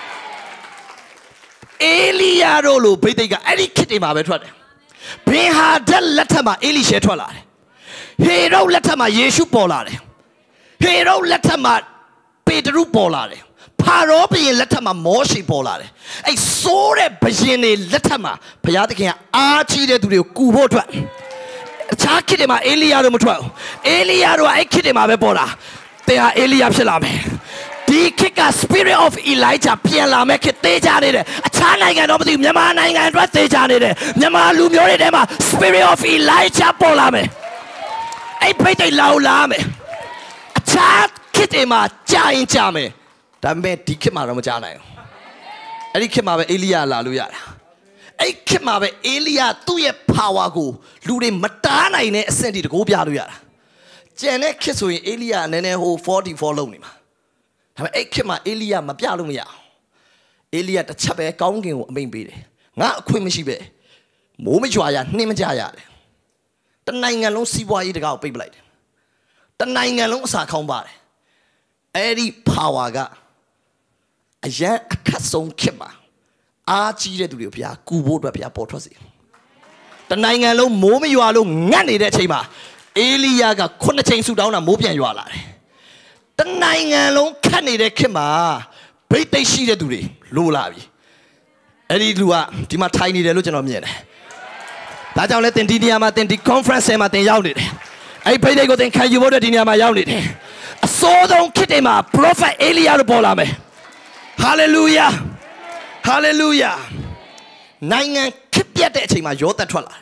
အေလိယတို့လိုဗိသိက်ကအဲ့ဒီခေတ်တွေမှာပဲထွက်တယ်ဘင်ဟာဒက်လက်ထက်မှာအေလိရှဲထွက်လာတယ်ဟေရုလက်ထက်မှာယေရှုပေါ်လာတယ်ဟေရုလက်ထက်မှာပေတရုပေါ်လာတယ်ဖာရောဘုရင်လက်ထက်မှာမောရှေပေါ်လာတယ်အဲ့စိုးတဲ့ဘုရင်တွေလက်ထက်မှာဘုရားသခင်ကအားကြီးတဲ့သူတွေကိုကူဖို့အတွက်အခြားခေတ်တွေမှာအေလိယတို့မထွက်ဘူးအေလိယတို့ကအဲ့ခေတ်တွေမှာပဲပေါ်လာသင်ဟာအေလိယဖြစ်လာမယ်ဒီခေတ်က spirit of Elijah ပြန်လာမဲ့ခေတ်သေးကြနေတယ်အခြားနိုင်ငံတော့မသိဘူးမြန်မာနိုင်ငံအတွက်သေးကြနေတယ်မြန်မာလူမျိုးတွေထဲမှာ spirit of Elijah ပေါ်လာမယ်အဲ့ဗိသိက်လာလာမယ်အခြားခေတ်တွေမှာကြာရင်ကြာမယ်ဒါပေမဲ့ဒီခေတ်မှာတော့မကြာနိုင်ဘူးအဲ့ဒီခေတ်မှာပဲအေလိယလာလို့ရတာအဲ့ခေတ်မှာပဲအေလိယသူ့ရဲ့ power ကိုလူတွေမတားနိုင်တဲ့အဆင့်ထိတကိုးပြလို့ရတာကျန်တဲ့ခေတ်ဆိုရင်အေလိယနည်းနည်းဟို44လုံးနေမှာဒါပေမဲ့အဲ့ခေတ်မှာအေလိယမပြလို့မရအောင်အေလိယတစ်ချက်ပဲကောင်းကင်ကိုအမိန့်ပေးတယ်ငါအခွင့်မရှိပဲမိုးမကြွာရနှင်းမကြရတယ်တနိုင်ငံလုံးစီးပွားရေးတကားကိုပိတ်ပလိုက်တယ်တနိုင်ငံလုံးအစာခေါင်းပါတယ်အဲ့ဒီ power ကအရန်အခက်ဆုံးခေတ်မှာအားကြီးတဲ့သူတွေကိုဘုရားကူဖို့အတွက်ဘုရားပေါ်ထွက်စေတနိုင်ငံလုံးမိုးမရွာလို့ငတ်နေတဲ့အချိန်မှာအေလိယကခုနှစ်ချိန်ဆူတောင်းတာမိုးပြန်ရွာလာတယ်တနိုင်ငံလုံးခတ်နေတဲ့ခေတ်မှာဗိသိက်ရှိတဲ့သူတွေလိုလာပြီအဲ့ဒီလူကဒီမှာထိုင်နေတယ်လို့ကျွန်တော်မြင်တယ်ဒါကြောင့်လဲတင်ဒီနေရာမှာတင်ဒီ conference ထဲမှာတင်ရောက်နေတယ်အဲ့ဗိသိက်ကိုတင်ခံယူဖို့အတွက်ဒီနေရာမှာရောက်နေတယ်အစိုးဆုံးခေတ်တွေမှာ prophet အေလိယတို့ပေါ်လာမယ် hallelujah hallelujah နိုင်ငံခစ်ပြတ်တဲ့အချိန်မှာယောသတ်ထွက်လာတယ်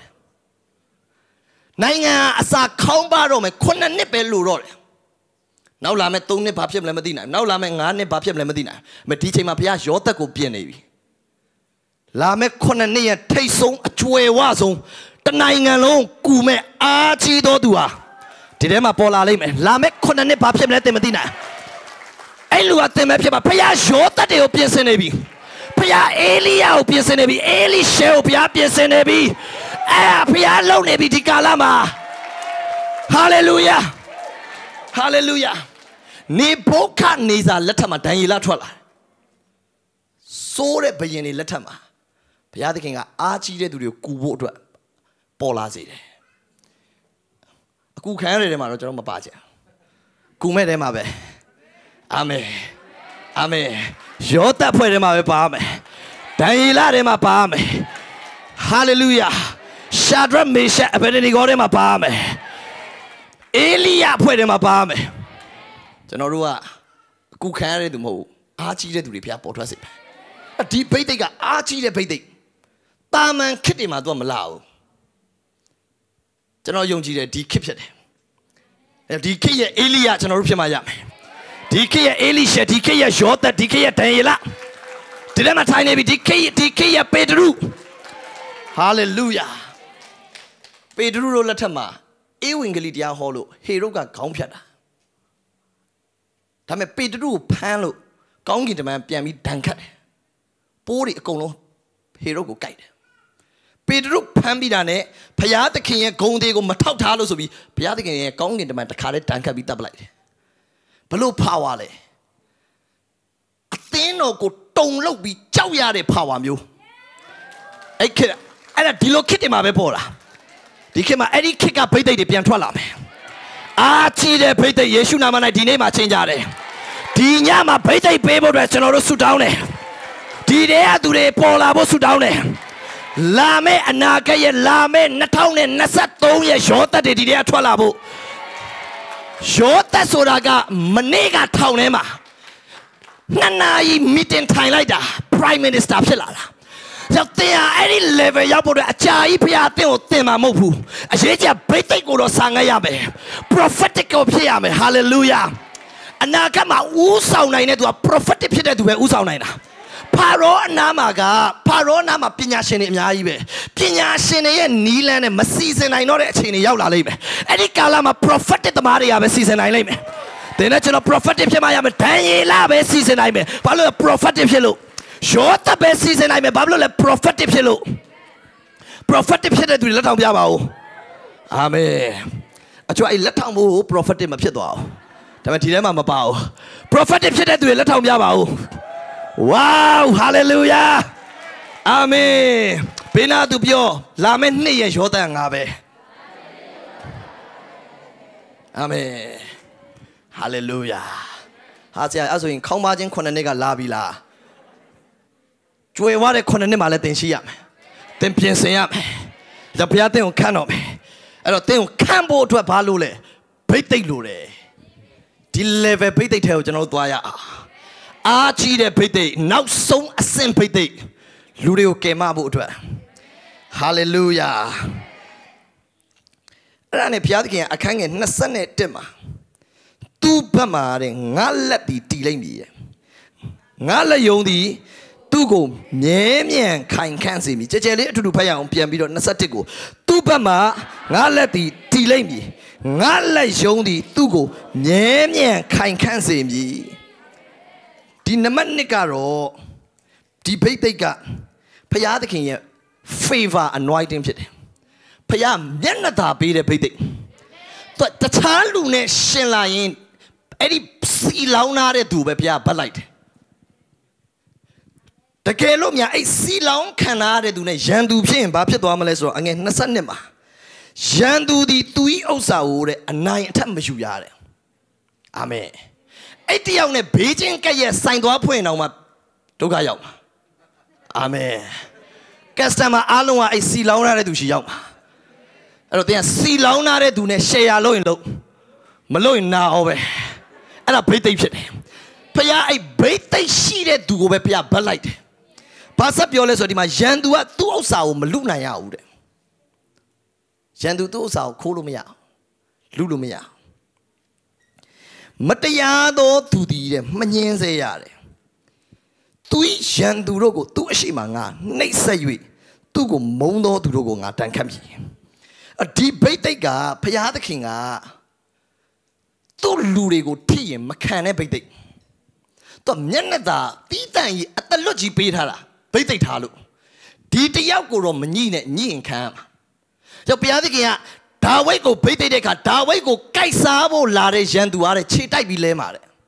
နိုင်ငံအစာခေါင်းပါတော့မယ်ခုနှစ်နှစ်ပဲလိုတော့တယ်နောက်လာမဲ့သုံးနှစ်ဘာဖြစ်မလဲမသိနိုင်နောက်လာမဲ့ငါးနှစ်ဘာဖြစ်မလဲမသိနိုင်မဒီချိန်မှာဘုရားယောသတ်ကိုပြင်နေပြီလာမဲ့ခုနှစ်နှစ်ရဲ့ထိတ်ဆုံးအကျွယ်ဝဆုံးတနိုင်ငံလုံးကူမဲ့အားကြီးတော်သူဟာဒီထဲမှာပေါ်လာလိမ့်မယ်လာမဲ့ခုနှစ်နှစ်ဘာဖြစ်မလဲသင်မသိနိုင်အဲ့လူကသင်မဲ့ဖြစ်မှာဘုရားယောသတ်တွေကိုပြင်ဆင်နေပြီဘုရားအေလိယကိုပြင်ဆင်နေပြီအေလိရှဲကိုဘုရားပြင်ဆင်နေပြီအဲဘုရားလုံနေပြီဒီကာလမှာဟာလေလုယာဟာလေလုယာနေဘောခနေစာလက်ထက်မှာဒံယေလထွက်လာစိုးတဲ့ဘယင်တွေလက်ထက်မှာဘုရားသခင်ကအားကြီးတဲ့သူတွေကိုကူဖို့အတွက်ပေါ်လာစေတယ်အခုခံရတဲ့ထဲမှာတော့ကျွန်တော်မပါချင်ကူမဲ့ထဲမှာပဲအာမင်အာမင်ယောသဖွဲ့ထဲမှာပဲပါမယ်ဒံယေလထဲမှာပါမယ်ဟာလေလုယာရှာဒရက်မေရှက်အဘယ်ဒီဂိုထဲမှာပါမယ်အေလိယဖွဲ့ထဲမှာပါမယ်ကျွန်တော်တို့ကအခုခံရတဲ့သူမဟုတ်အားကြီးတဲ့သူတွေဘုရားပေါ်ထွက်စေတယ်ဒီဘိသိက်ကအားကြီးတဲ့ဘိသိက်တာမန်ခစ်တွေမှာတော့မလာဘူးကျွန်တော်ယုံကြည်တယ်ဒီခစ်ဖြစ်တယ်ဒီခစ်ရဲ့အေလိယကျွန်တော်တို့ဖြစ်မှရမယ်ဒီခစ်ရဲ့အေလိရှေဒီခစ်ရဲ့ယောသဒီခစ်ရဲ့ဒံယေလဒီထဲမှာထိုင်နေပြီဒီခစ်ဒီခစ်ရဲ့ပေတရုဟာလေလုယာပေတရုတို့လက်ထက်မှာဧဝံဂေလိတရားဟောလို့ဟေရုဒ်ကခေါင်းဖြတ်တာဒါပေမဲ့ပေတရုကိုဖမ်းလို့ကောင်းကင်တမန်ပြန်ပြီးဒဏ်ခတ်တယ်ပိုးတွေအကုန်လုံးဟေရုဒ်ကိုကြိုက်တယ်ပေတရုဖမ်းပြီးတာနဲ့ဘုရားသခင်ရဲ့ဂုဏ်တွေကိုမထောက်ထားလို့ဆိုပြီးဘုရားသခင်ရဲ့ကောင်းကင်တမန်တခါတည်းဒဏ်ခတ်ပြီးတပ်ပလိုက်တယ်ဘလို့ power လဲအသင်းတော်ကိုတုံလောက်ပြီးကြောက်ရတဲ့ power မျိုးအဲ့ခေတ်အဲ့ဒါဒီလိုခေတ်တွေမှာပဲပေါ်လာဒီခေတ်မှာအဲ့ဒီခေတ်ကဘိသိက်တွေပြန်ထွက်လာမယ်အားကြီးတဲ့ဘိသိက်ယေရှုနာမ၌ဒီနေ့မှာချင်းကြတယ်ဒီညမှာဘိသိက်ပေးဖို့အတွက်ကျွန်တော်တို့ဆုတောင်းတယ်ဒီတည်းကသူတွေပေါ်လာဖို့ဆုတောင်းတယ်လာမယ့်အနာဂတ်ရဲ့လာမယ့်နှစ်ထောင်နှစ်ဆသုံးရဲ့ယောသတ်တွေဒီတည်းကထွက်လာဖို့ယောသတ်ဆိုတာကမနေ့ကထောင်ထဲမှာနှစ်နာရီမီတင်ထိုင်လိုက်တာ Prime Minister ဖြစ်လာတာရောက်တဲ့အဲ့ဒီ level ရောက်ဖို့အတွက်အကြာကြီးဖျားအသင်းကိုတင်မှာမဟုတ်ဘူးအရေးကြီးဘိသိက်ကိုတော့စာငတ်ရမယ် prophetic ကိုဖြစ်ရမယ် hallelujah အနာဂတ်မှာဦးဆောင်နိုင်တဲ့သူက prophetic ဖြစ်တဲ့သူပဲဦးဆောင်နိုင်တာဖာရောအနာမှာကဖာရောနာမှာပညာရှင်တွေအများကြီးပဲပညာရှင်တွေရဲ့နီးလန်းနဲ့မစီစဉ်နိုင်တော့တဲ့အချိန်တွေရောက်လာလိမ့်မယ်အဲ့ဒီကာလမှာ prophetic သမားတွေကပဲစီစဉ်နိုင်လိမ့်မယ်တဲ့နဲ့ကျွန်တော် prophetic ဖြစ်မှရမယ်ဒံယေလပဲစီစဉ်နိုင်မယ်ဘာလို့ prophetic ဖြစ်လို့ယောသပဲစီစဉ်နိုင်မယ်ဘာလို့လဲ prophetic ဖြစ်လို့ prophetic ဖြစ်တဲ့သူတွေလက်ထောင်ပြပါဦးအာမင်အချို့အဲ့လက်ထောင်ဖို့ prophetic မဖြစ်သွားဘူးဒါပေမဲ့ဒီထဲမှာမပါဘူး prophetic ဖြစ်တဲ့သူတွေလက်ထောင်ပြပါဦးဝေါဟာလေလုယာအာမင်ဘယ်နာသူပြောလာမယ့်နှစ်ရဲ့ယောသငါပဲအာမင်ဟာလေလုယာဟာဆရာအဲ့ဆိုရင်ခေါင်းပါခြင်းခုနှစ်နှစ်ကလာပြီလားကျွေဝါတဲ့ခုနှစ်နှစ်မှလည်းသင်ရှိရမယ်သင်ပြင်ဆင်ရမယ်ဒါဘုရားသင်ကိုခန့်တော်မယ်အဲ့တော့သင်ကိုခန့်ဖို့အတွက်ဘာလို့လဲဘိသိက်လို့တယ်ဒီ level ဘိသိက်ထဲကိုကျွန်တော်တို့သွားရအောင်အားကြီးတဲ့ဘိသိက်နောက်ဆုံးအဆင့်ဘိသိက်လူတွေကိုကယ်မဖို့အတွက်ဟာလေလုယာအဲ့ဒါနဲ့ဘုရားသခင်အခန်းငယ်၂၁မှာသူ့ဘက်မှာတဲ့ငါလက်ဒီတီလိုက်ပြီငါလက်ယုံသည်သူ့ကိုမြဲမြံခိုင်ခန့်စေမည်ကြဲကြဲလေးအထူးထူးဖတ်ရအောင်ပြန်ပြီးတော့၂၁ကိုသူ့ဘက်မှာငါလက်ဒီတီလိုက်ပြီငါလက်ယုံသည်သူ့ကိုမြဲမြံခိုင်ခန့်စေမည်ဒီနံပါတ်၂ကတော့ဒီဘိသိက်ကဘုရားသခင်ရဲ့ favor anointing ဖြစ်တယ်ဘုရားမျက်နှာသာပေးတဲ့ဘိသိက်သူတခြားလူနဲ့ရှင်လာရင်အဲ့ဒီစီလောင်းထားတဲ့သူပဲဘုရားbắtလိုက်တယ်တကယ်လို့များအဲ့စီလောင်းခံထားတဲ့သူနဲ့ရန်သူဖြစ်ရင်ဘာဖြစ်သွားမလဲဆိုတော့အငယ်၂၂မှာရန်သူဒီသူဤဥစ္စာကိုတဲ့အနိုင်အထက်မယူရတဲ့အာမင်အဲ့တယောက်နဲ့ဘေးချင်းကက်ရဲ့ဆိုင်သွားဖွင့်အောင်မှဒုက္ခရောက်မှာအာမင်ကက်စတမာအားလုံးကအဲ့စီလောင်းထားတဲ့သူရှိရောက်မှာအဲ့တော့တင်စီလောင်းထားတဲ့သူနဲ့ share လုပ်ရင်လုပ်မလုပ်ရင်နာအောင်ပဲအဲ့ဒါဘိသိက်ဖြစ်တယ်ဖခင်အဲ့ဘိသိက်ရှိတဲ့သူကိုပဲဖခင်bắtလိုက်တယ်ဘာဆက်ပြောလဲဆိုတော့ဒီမှာရန်သူကသူ့ဥစ္စာကိုမလုနိုင်ရဘူးတဲ့ရန်သူသူ့ဥစ္စာကိုခိုးလို့မရလုလို့မရမတရားသောသူတည်တဲ့မငင်းစေရတယ်သူရန်သူတို့ကိုသူ့အရှိမငါနှိပ်စက်၍သူ့ကိုမုန်းသောသူတို့ကိုငါတန်ခတ်ပြီဒီဘိသိက်ကဘုရားသခင်ကသူ့လူတွေကိုထိရင်မခံတဲ့ဘိသိက်တော့မျက်နှာသာတီးတန့်ကြီးအတလွတ်ကြီးပေးထားတာဘိသိက်ထားလို့ဒီတယောက်ကိုတော့မညှိနဲ့ညှိရင်ခံရမှာကြောင့်ဘုရားသခင်ကဒါဝိဒ်ကိုဘိသိက်တဲ့အခါဒါဝိဒ်ကိုကိုက်စားဖို့လာတဲ့ရန်သူအားတဲ့ခြေတိုက်ပြီးလဲမှာတဲ့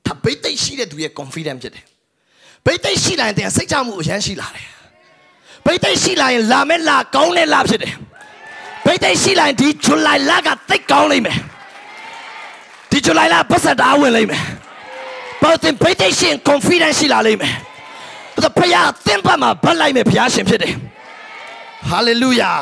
ဒါဘိသိက်ရှိတဲ့သူရဲ့ confidence ဖြစ်တယ်ဘိသိက်ရှိလာရင်တင်စိတ်ချမှုအရန်ရှိလာတယ်ဘိသိက်ရှိလာရင်လာမဲ့လာကောင်းတဲ့လာဖြစ်တယ်ဘိသိက်ရှိလာရင်ဒီဇူလိုင်လကသိတ်ကောင်းလိမ့်မယ်ဒီဇူလိုင်လပတ်စံတာဝင်လိမ့်မယ်ဘာတင်ဘိသိက်ရှင် confidence ရှိလာလိမ့်မယ်ဒါဖခင်သင်ပတ်မှာဗတ်လိုက်မယ်ဘုရားရှင်ဖြစ်တယ် hallelujah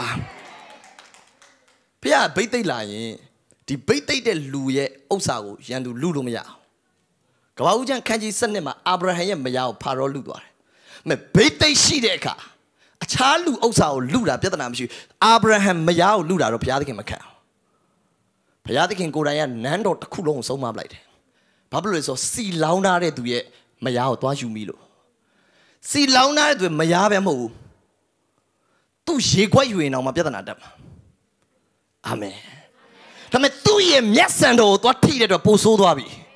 ဖခင်ဘိသိက်လာရင်ဒီဘိသိက်တဲ့လူရဲ့ဥစ္စာကိုရန်သူလူလို့မရအောင်ကဘာဦးကျန်ခန်းကြီးစနစ်မှာအာဗြဟံရဲ့မယားကိုဖာရောလူသွားတယ်။မဲ့ဘိသိက်ရှိတဲ့အခါအခြားလူဥစ္စာကိုလူတာပြဿနာမရှိဘူး။အာဗြဟံမယားကိုလူတာတော့ဘုရားသခင်မခံအောင်။ဘုရားသခင်ကိုယ်တိုင်ကနန်းတော်တစ်ခုလုံးကိုဆုံးမပလိုက်တယ်။ဘာဖြစ်လို့လဲဆိုတော့စီလောင်းထားတဲ့သူရဲ့မယားကိုသွားယူမိလို့စီလောင်းထားတဲ့သူမယားပဲမဟုတ်ဘူး။သူ့ရေခွက်ယူရင်တော့မပြဿနာတက်မှာ။အာမင်။ဒါပေမဲ့သူ့ရဲ့မျက်စံတော်ကိုသွားထိတဲ့အတွက်ပိုဆိုးသွားပြီ။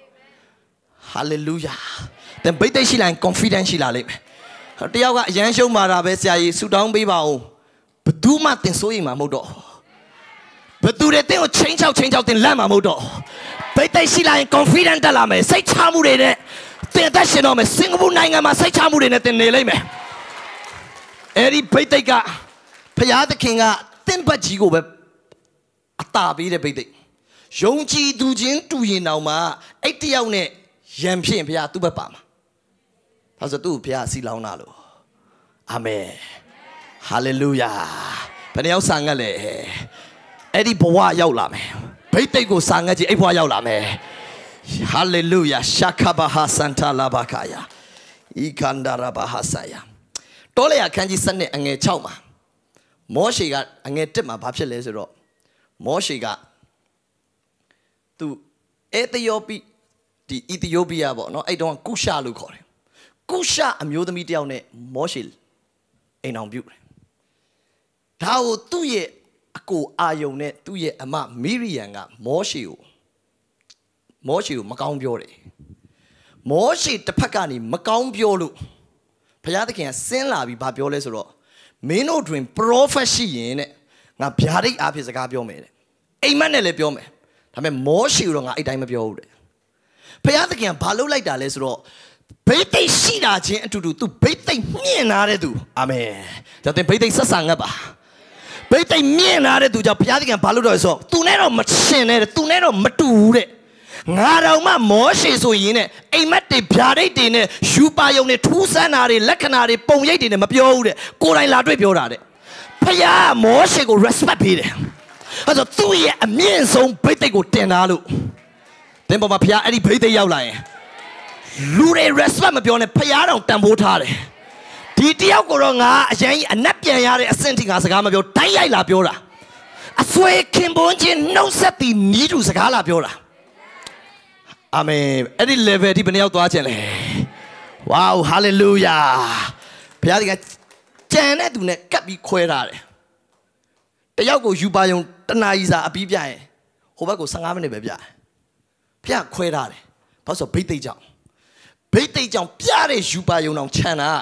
Hallelujah တဲ့ဘိသိက်ရှိလာရင် confidence ရှိလာလိမ့်မယ်တယောက်ကအရန်ရှုံးမာတာပဲဆရာကြီးဆူတောင်းပေးပါဦးဘယ်သူမှတင်စိုးရင်မှာမဟုတ်တော့ဘယ်သူတွေတင်းကိုချင်းချောက်ချင်းချောက်တင်လန့်မှာမဟုတ်တော့ဘိသိက်ရှိလာရင် confidence တက်လာမယ်စိတ်ချမှုတွေနဲ့တင်သက်ရှင်တော့မယ်စင်ကာပူနိုင်ငံမှာစိတ်ချမှုတွေနဲ့တင်နေလိမ့်မယ်အဲ့ဒီဘိသိက်ကဘုရားသခင်ကတင့်ပတ်ကြီးကိုပဲအတာပေးတဲ့ဘိသိက်ယုံကြည်သူချင်းတူရင်တောင်မှအဲ့တယောက်နဲ့ရံဖြစ်ရင်ဘုရားသူ့ဘက်ပါမှာဒါဆိုသူ့ကိုဘုရားစီလောင်းတာလို့အာမင်ဟာလေလုယာဘယ်နှယောက်စာငတ်လဲအဲ့ဒီဘဝရောက်လာမယ်ဘိသိက်ကိုစာငတ်ကြည့်အဲ့ဘဝရောက်လာမယ်ဟာလေလုယာရှာခဘာဟာစန်တာလာဘာခာယာဤခန္ဒရာဘာဟာဆာယာတောလေအခန်းကြီးစနစ်အငယ်၆မှာမောရှေကအငယ်၁မှာဘာဖြစ်လဲဆိုတော့မောရှေကသူအေသီယိုပိဒီအီသီယိုးပီးယားပေါ့နော်အဲ့တုန်းကကုရှာလို့ခေါ်တယ်ကုရှာအမျိုးသမီးတယောက်နဲ့မောရှေအိမ်အောင်ပြုတယ်ဒါကိုသူ့ရဲ့အကိုအာယုန်နဲ့သူ့ရဲ့အမမီရီယန်ကမောရှေကိုမောရှေကိုမကောင်းပြောတယ်မောရှေတစ်ဖက်ကနေမကောင်းပြောလို့ဘုရားသခင်ကဆင်းလာပြီးဗာပြောလဲဆိုတော့မင်းတို့တွင် prophet ရှိရင်တဲ့ငါဗျာဒိတ်အားဖြင့်စကားပြောမယ်တဲ့အိမ်မက်နဲ့လည်းပြောမယ်ဒါပေမဲ့မောရှေတော့ငါအဲ့တိုင်းမပြောဘူးတဲ့ဘုရားသခင်ကဘာလုပ်လိုက်တာလဲဆိုတော့ဘိသိက်ရှိတာချင်းအတူတူသူဘိသိက်မြင့်လာတဲ့သူအာမင်ဒါသင်ဘိသိက်ဆက်ဆံငတ်ပါဘိသိက်မြင့်လာတဲ့သူကြောင့်ဘုရားသခင်ဘာလုပ်တော့လဲဆိုတော့သူနဲ့တော့မရှင်နဲ့သူနဲ့တော့မတူဘူးတဲ့ငါတော်မှမောရှေဆိုရင်နဲ့အိမ်မက်တွေဗျာဒိတ်တွေနဲ့ယူပါယုံတွေထူးဆန်းတာတွေလက္ခဏာတွေပုံရိပ်တွေနဲ့မပြောဘူးတဲ့ကိုယ်တိုင်လာတွေ့ပြောတာတဲ့ဘုရားမောရှေကို respect ပေးတယ်အဲ့တော့သူ့ရဲ့အမြင့်ဆုံးဘိသိက်ကိုတင်ထားလို့သင်ပေါ်မှာဖခင်အဲ့ဒီဘိသိက်ရောက်လာရင်လူတွေ respect မပြောနဲ့ဖခင်တောင်တန်ဖိုးထားတယ်ဒီတယောက်ကိုတော့ငါအရင်အနက်ပြန်ရတဲ့အဆင့်ထိငါစကားမပြောတိုက်ရိုက်လာပြောတာအဆွေခင်ပွန်းချင်းနှုတ်ဆက်ပြီးနီးတူစကားလာပြောတာအာမင်အဲ့ဒီ level ဒီဘယ်နှယောက်သွားခြင်းလဲဝေါ hallelujah ဘုရားသခင်ကြံတဲ့သူနဲ့ကပ်ပြီးခွဲထားတယ်တယောက်ကိုယူပါယုံတနာရီစာအပြီးပြရင်ဟိုဘက်ကို15မိနစ်ပဲပြတယ်ဖျက်ခွဲထားတယ်ဘာလို့ဆိုဘိသိက်ကြောင့်ဘိသိက်ကြောင့်ပြတဲ့ယူပါယုံအောင်ခြံတာ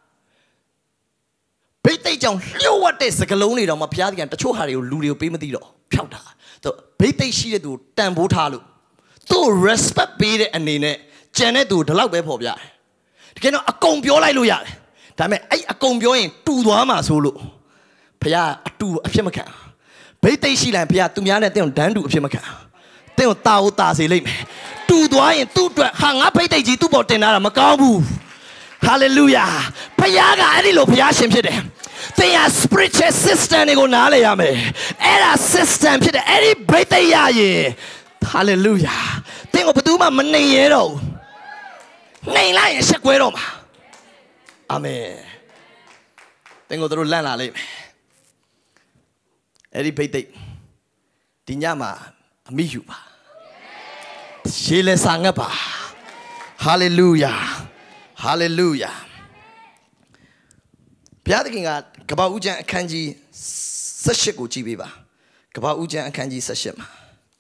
ဘိသိက်ကြောင့်လျှို့ဝှက်တဲ့စကလုံးတွေတော့မှဘုရားသခင်တချို့ဟာတွေကိုလူတွေကိုပေးမသိတော့ဖြောက်တာသူဘိသိက်ရှိတဲ့သူတန်ဖိုးထားလို့သူ့ respect ပေးတဲ့အနေနဲ့ကြံတဲ့သူဒီလောက်ပဲပေါ်ပြတယ်တကယ်တော့အကုန်ပြောလိုက်လို့ရတယ်ဒါပေမဲ့အဲ့အကုန်ပြောရင်တူသွားမှာဆိုလို့ဘုရားအတူအဖြစ်မခံဘိသိက်ရှိလိုက်ဘုရားသူများနဲ့တင့်ကိုဒန်းတူအဖြစ်မခံတင့်ကိုတာကိုတာစေလိမ့်မယ်တူသွားရင်သူ့အတွက်ဟာငါဘိသိက်ကြီးသူ့ပေါ်တင်ထားတာမကောင်းဘူးဟာလေလုယာဘုရားကအဲ့ဒီလိုဘုရားရှင်ဖြစ်တယ်သင်ရ spiritual system တွေကိုနားလည်ရမယ်အဲ့ဒါ system ဖြစ်တယ်အဲ့ဒီဘိသိက်ရရင်ဟာလေလုယာသင်ကိုဘယ်သူမှမနှိမ်ရဲတော့ဘူးနှိမ်လိုက်ရင်ရှက်ကွဲတော့မှာအာမင်သင်ကိုတို့လန့်လာလိမ့်မယ်အဲ့ဒီဘိသိက်ဒီညမှာအမိယူပါရှေးလဲဆောင်ငတ်ပါဟာလေလုယာဟာလေလုယာဘုရားသခင်ကကပ္ပဦးကျမ်းအခန်းကြီး၁၈ကိုကြည့်ပေးပါကပ္ပဦးကျမ်းအခန်းကြီး၁၈မှာ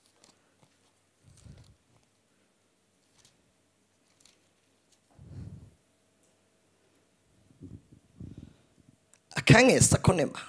အခန်းငယ်၁၉မှာ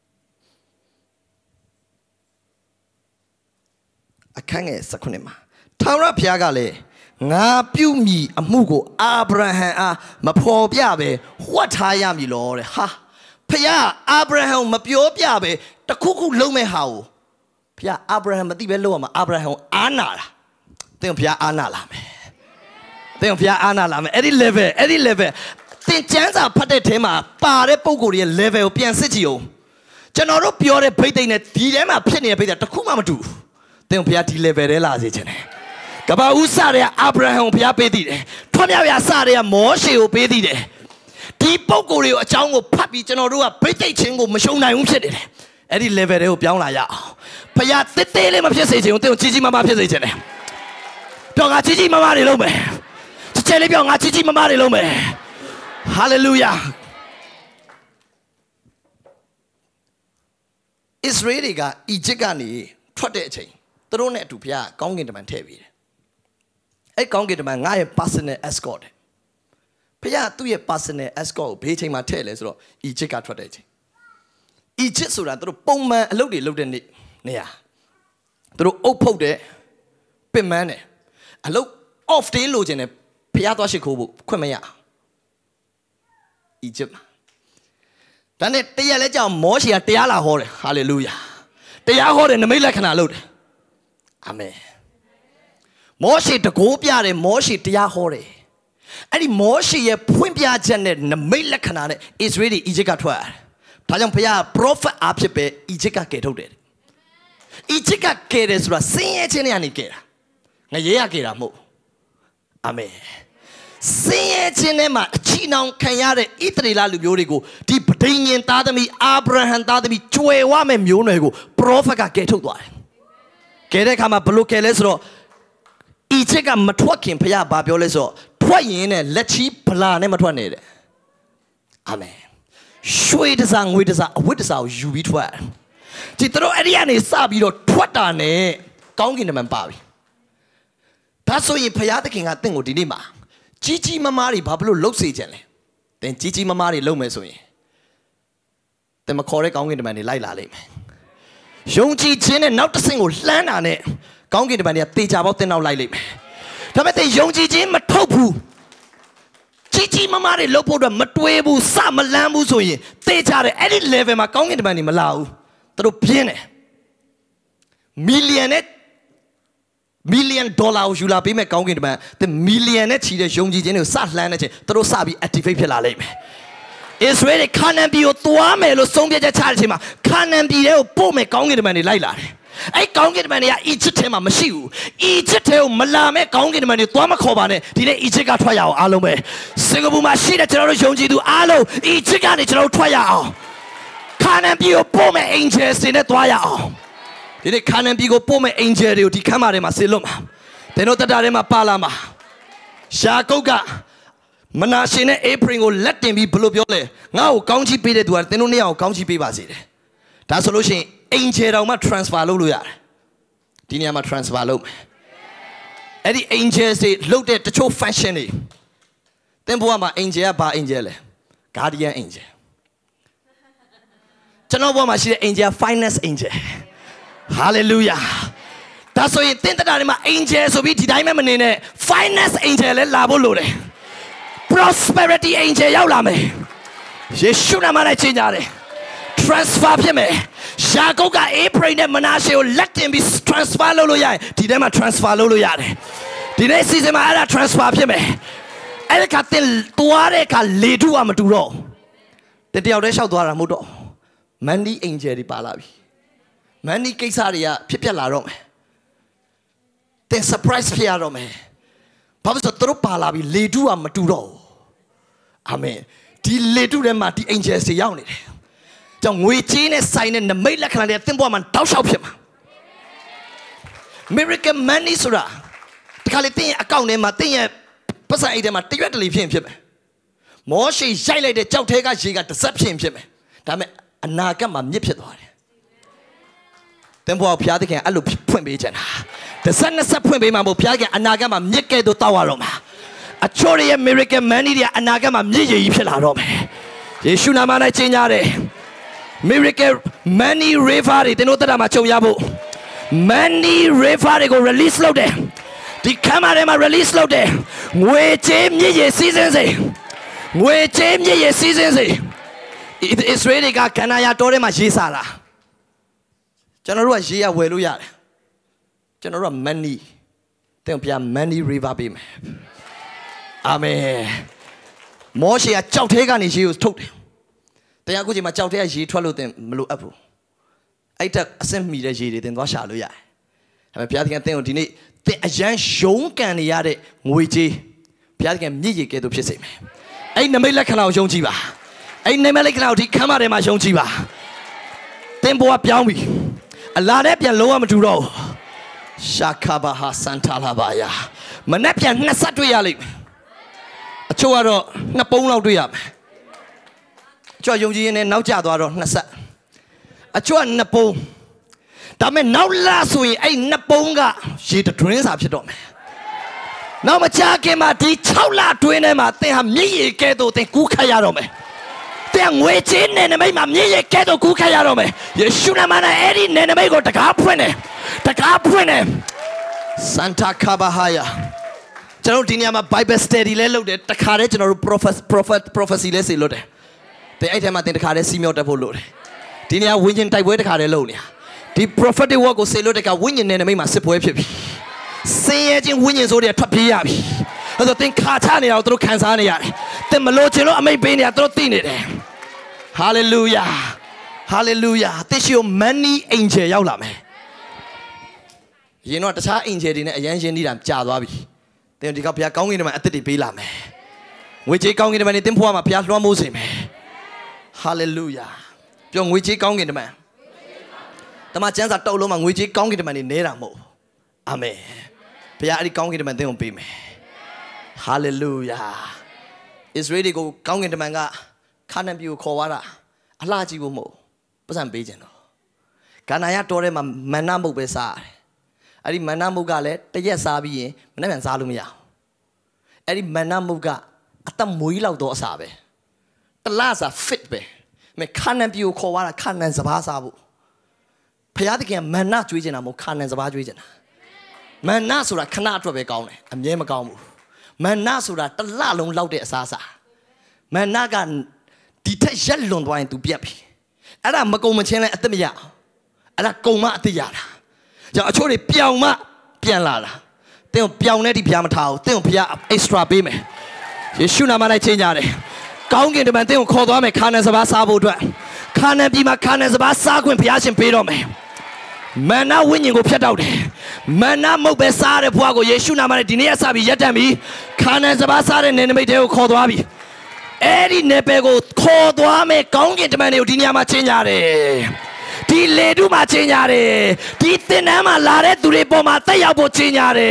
အခန်းငယ်၁၉မှာ Taura Piagale, Nga Pumi, a Mugo, Abraham, Mapo Biabe, what I am, you Lord, ha. Pia, Abraham, Mapio Biabe, the cuckoo lome how. Pia, Abraham, Matibeloma, Abraham, Anna. Then Pia Anna Lame. Then Pia Anna Lame, Eddie Leve, Eddie Leve. Then Janza Patetema, Pare Poguri, Leve, Pian Sitio. General Piore Payne, Dilema Penny, the Kumamadu. Then Pia Leverella Zitene. Gaba Usaria, Abraham Pia Pedide. Tomia Saria, Moshe Pedide. Di Poguri, a jungle puppy, General Pete Chingo, Mashona Umshed. Eddie Levere, Piana. Paya, the Tele of Piazzi, Gigi Mama Piazzi. Don't Gigi Mama Lome. To tell you, Gigi Mama Lome. Hallelujah. Israeli got Ejigani, protecting. The Rone to Pia, Gong in the Mantevi. A Gong in the man, I passing escort. Pia, two year passing escort, beating my tail as well. Ejiga protecting. Ejitsura, the Bowman, loaded, loaded it. Near. The Opo de Pimane. A look off the illusion, Piato Shikobu, Quemea. Egypt. Then it let your Moshi at the Allah hole. Hallelujah. They are hole in the middle can load. Amen. Moshi to go beyond and Moshi to Yahore. And the Moshi a Pumpia Janet in the middle canal is really Ejika twelve. Tajampia prophet Apchepe, Ejika Keto. Ejika Keres was saying any care. Naya Kira mo. Amen. Say Cinema, Chino, Kayare, Italy, Luburigo, Deep Danian Tadami, Abraham Tadami, Chue Wame Munego, Profaka Geto. Kerekama Baluke Lesro, Icheka Matwakin Paya Babioleso, Twayin, Lechi Plan Matwane. Amen. Sweet as ang with us, with us, you be twelve. Titro Ariane Sabio, Twatane, Kong in the Mampavi. That's why Payata King at Tingo Dinima. Gigi Mamari Pablo Losi Jelly. Then Gigi Mamari Lomesui. Then Macquarie Gong in the Mani Laila. Shonji Chin and not a single land on it. Gong in the Mani, teach about the now Lily. Tamate Yonji Jim Matopu. Gigi Mamari Lopo the Matwebu, Sama Lambuzoe. Teach out any level, my Gong in the Mani Malau. Through Piene. Millionaire. Million dollars you la be me Gong in the man. The millionaire chi the Yonji Jin, Satlanet, Trosabi activate Pilalame. It's really can't be your Tuame, Losonga Chargima, can't be your Pome Gong in the Mani Laila. I Gong in the Mania, each tema Mashu, each tell Malame Gong in the Mani, Tuama Kobane, did Ichiga Twayao, Alome. Singable machine at Yonji do Alo, Ichigan it Twayao. Can't be your Pome angels in the Twayao. Did it can't be go Pome angel to Kamarema Siloma. They know that Darema Palama. Shakoga. Manashine April will let them be below Biole. Now, County Peter to Artenonia, County Pibasi. That's solution. Angel ma transfer Luluya. Dinama transfer low. Eddie angels they looked at the show fashionly. Then Boama angel by angel. Guardian angel. Janova she angel, finest angel. Hallelujah. That's why you think that I'm angels will be the diamond in it. Finest angel and Labolore. Prosperity angel yaulame. Yeshua manachinare. Transfer him. Shagoga April and Manashe let him be transfer loloya. Did them a transfer loloya? Did they see them a transfer him? Elkatil Tuareka Lidu Amaturo. The day of the Shadwara Mudo. Mandi angel di Palavi. Mandi Kesaria Pipia Rome. Then surprise Pia Rome. Papa Tropalavi Lidu Amaturo. Amen. Di Lidu them at the angels the young. Don't wait in a sign in the mail like a thimble and toss out him. Miracle Manisura. The Calitin account in Matia Pasa them at directly him. More she shyly the Chowtega, she got the subshame him. Damn it, and Nakama Nipset. Then Bob Piatic and Alu Pumbijan. The son of Sapumbi Mambo Piaga and Nagama Nike do Tawaroma. A Choria miracle Mania and Nagama Niji Pilarome. Yeshuna Mana Chinare. Miracle many revari, they know that I'm a choyabo. Many revari go release load them. ဒီခမ်းမထဲမှာ release လုပ်တယ်ငွေကြေးမြစ်ရည်စီးစင်းစေငွေကြေးမြစ်ရည်စီးစင်းစေအစ္စရေးတွေကကနာယာတောထဲမှာရေးစားတာကျွန်တော်တို့ကရေးရဝယ်လို့ရတယ်ကျွန်တော်တို့က money တဲ့ပြ money river ပေးမယ်အာမင်မောရှေကကြောက်ထဲကနေရေကိုထုတ်တယ်တရားခုချိန်မှာကြောက်ထဲကရေထွက်လို့တင်မလိုအပ်ဘူးအဲ့တက်အဆင့်မီတဲ့ရေတွေတင်သွားရှာလို့ရတယ်ဒါပေမဲ့ဘုရားသခင်တင်ကိုဒီနေ့တင်အရန်ရုံးကန်နေရတဲ့ငွေကြေးဘုရားသခင်မြစ်ရေကဲ့သို့ဖြစ်စေမယ်အဲ့နမိတ်လက္ခဏာကိုယုံကြည်ပါအဲ့နမိတ်လက္ခဏာကိုဒီခမ်းမထဲမှာယုံကြည်ပါတင်ဘဝပြောင်းပြီအလားနဲ့ပြန်လုံးဝမတူတော့ဘူးရှာခဘာဟာစန်တာလာဘာယာမနဲ့ပြန်နှစ်ဆက်တွေ့ရလိမ့်မယ်အချို့ကတော့နှစ်ပုံးလောက်တွေ့ရမယ်အချို့ယုံကြည်ရင်လည်းနောက်ကျသွားတော့နှစ်ဆက်အချို့ကနှစ်ပုံးဒါပေမဲ့နောက်လာဆိုရင်အဲ့နှစ်ပုံးကရေတတွင်းစာဖြစ်တော့မယ်နောက်မချခင်မှာဒီ၆လတွင်းထဲမှာသင်ဟာမြည်ရည်ကဲတော့သင်ကူးခတ်ရတော့မယ်သင်ငွေချင်းနဲ့နမိတ်မှာမြည်ရည်ကဲတော့ကူးခတ်ရတော့မယ်ယေရှုနာမနဲ့အဲ့ဒီနဲ့နမိတ်ကိုတကားဖွင့်တယ်တကားဖွင့်တယ်စန်တာကာဘာဟာယာကျွန်တော်ဒီနေရာမှာ Bible study လဲလုပ်တယ်တခါတည်းကျွန်တော်တို့ prophet prophet prophecy လဲစေလုပ်တယ်တဲ့အဲ့ထဲမှာသင်တခါတည်းစီးမြောက်တက်ဖို့လုပ်တယ်ဒီနေရာဝိညာဉ်တိုက်ပွဲတခါတည်းလုပ်နေတာဒီ prophetic word ကိုစေလို့တကဝိညာဉ်နဲ့နမိတ်မှာစစ်ပွဲဖြစ်ပြီစင်ရဲ့ချင်းဝိညာဉ်ဆိုတွေထွက်ပြေးရပြီအဲ့တော့သင်ခါချနေတာကိုသူတို့ခံစားနေရတယ်သင်မလို့ချင်လို့အမိတ်ပေးနေတာသူတို့သိနေတယ် hallelujah hallelujah သင်ရှိကို money angel ရောက်လာမယ်ရင်တော့တခြား angel တွေနဲ့အရန်ရှင်းနေတာကြာသွားပြီသင်ဒီကဘုရားကောင်းကင်ထဲမှာအသက်တွေပေးလာမယ်ငွေကြေးကောင်းကင်ထဲမှာနေသင်ဘုရားမှာဘုရားလွှမ်းမိုးစေမယ် hallelujah ပြောငွေကြေးကောင်းကင်ထဲမှာတမန်ကျမ်းစာတုပ်လုံးမှာငွေကြေးကောင်းကင်ထဲမှာနေနေတာမဟုတ်အာမင်ဘုရားအဲ့ဒီကောင်းကင်ထဲမှာသင်ကိုပေးမယ် hallelujah ဣသရေလကိုကောင်းကင်ထဲမှာကခါနန်ပြည်ကိုခေါ်သွားတာအလှကြည့်ဖို့မဟုတ်ပတ်စံပေးခြင်းတော့ဂါနာယတောထဲမှာမန္နမုတ်ပဲစားရတယ်အဲ့ဒီမန္နမုတ်ကလည်းတရက်စားပြီးရင်မနေ့ပြန်စားလို့မရဘူးအဲ့ဒီမန္နမုတ်ကအသက်မွေးလောက်တော့အစာပဲတလားစာ fit ပဲမခါနန်ပြည်ကိုခေါ်သွားတာခါနန်စဘာစားဖို့ဖျားသခင်မန္နကျွေးချင်တာမဟုတ်ခါနန်စဘာကျွေးချင်တာမန္နဆိုတာခဏအတွက်ပဲကောင်းတယ်အမြဲမကောင်းဘူးမန္နဆိုတာတလလုံးလောက်တဲ့အစားအစာမန္နကဒီထက်ရက်လွန်သွားရင် तू ပြတ်ပြီအဲ့ဒါမကုံမချင်းလဲအသက်မရအဲ့ဒါကုံမအသက်ရတာကြောင့်အချို့တွေပြောင်မှပြန်လာတာတင်းကိုပြောင်တဲ့ဒီဘုရားမထားဘူးတင်းကိုဘုရား extra ပေးမယ်ယေရှုနာမ၌ချိန်ကြတယ်ကောင်းကင်တမန်တင်းကိုခေါ်သွားမယ်ခါနန်စဘာစားဖို့အတွက်ခါနန်ပြည်မှာခါနန်စဘာစားခွင့်ဘုရားရှင်ပေးတော့မယ်မန္နဝိညာဉ်ကိုဖျက်တောက်တယ်မန္နမုတ်ပဲစားတဲ့ဘုရားကိုယေရှုနာမနဲ့ဒီနေ့အစပြီးရက်တံပြီးခါနန်စဘာစားတဲ့နေနမိတ်တွေကိုခေါ်သွားပြီအဲ့ဒီနေပယ်ကိုခေါ်သွားမယ်ကောင်းကင်တမန်တွေကိုဒီနေရာမှာချင်းကြတယ်ဒီလေတုမှာချင်းကြတယ်ဒီသင်္นานမှာလာတဲ့သူတွေပေါ်မှာတက်ရောက်ဖို့ချင်းကြတယ်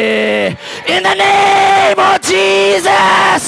in the name of Jesus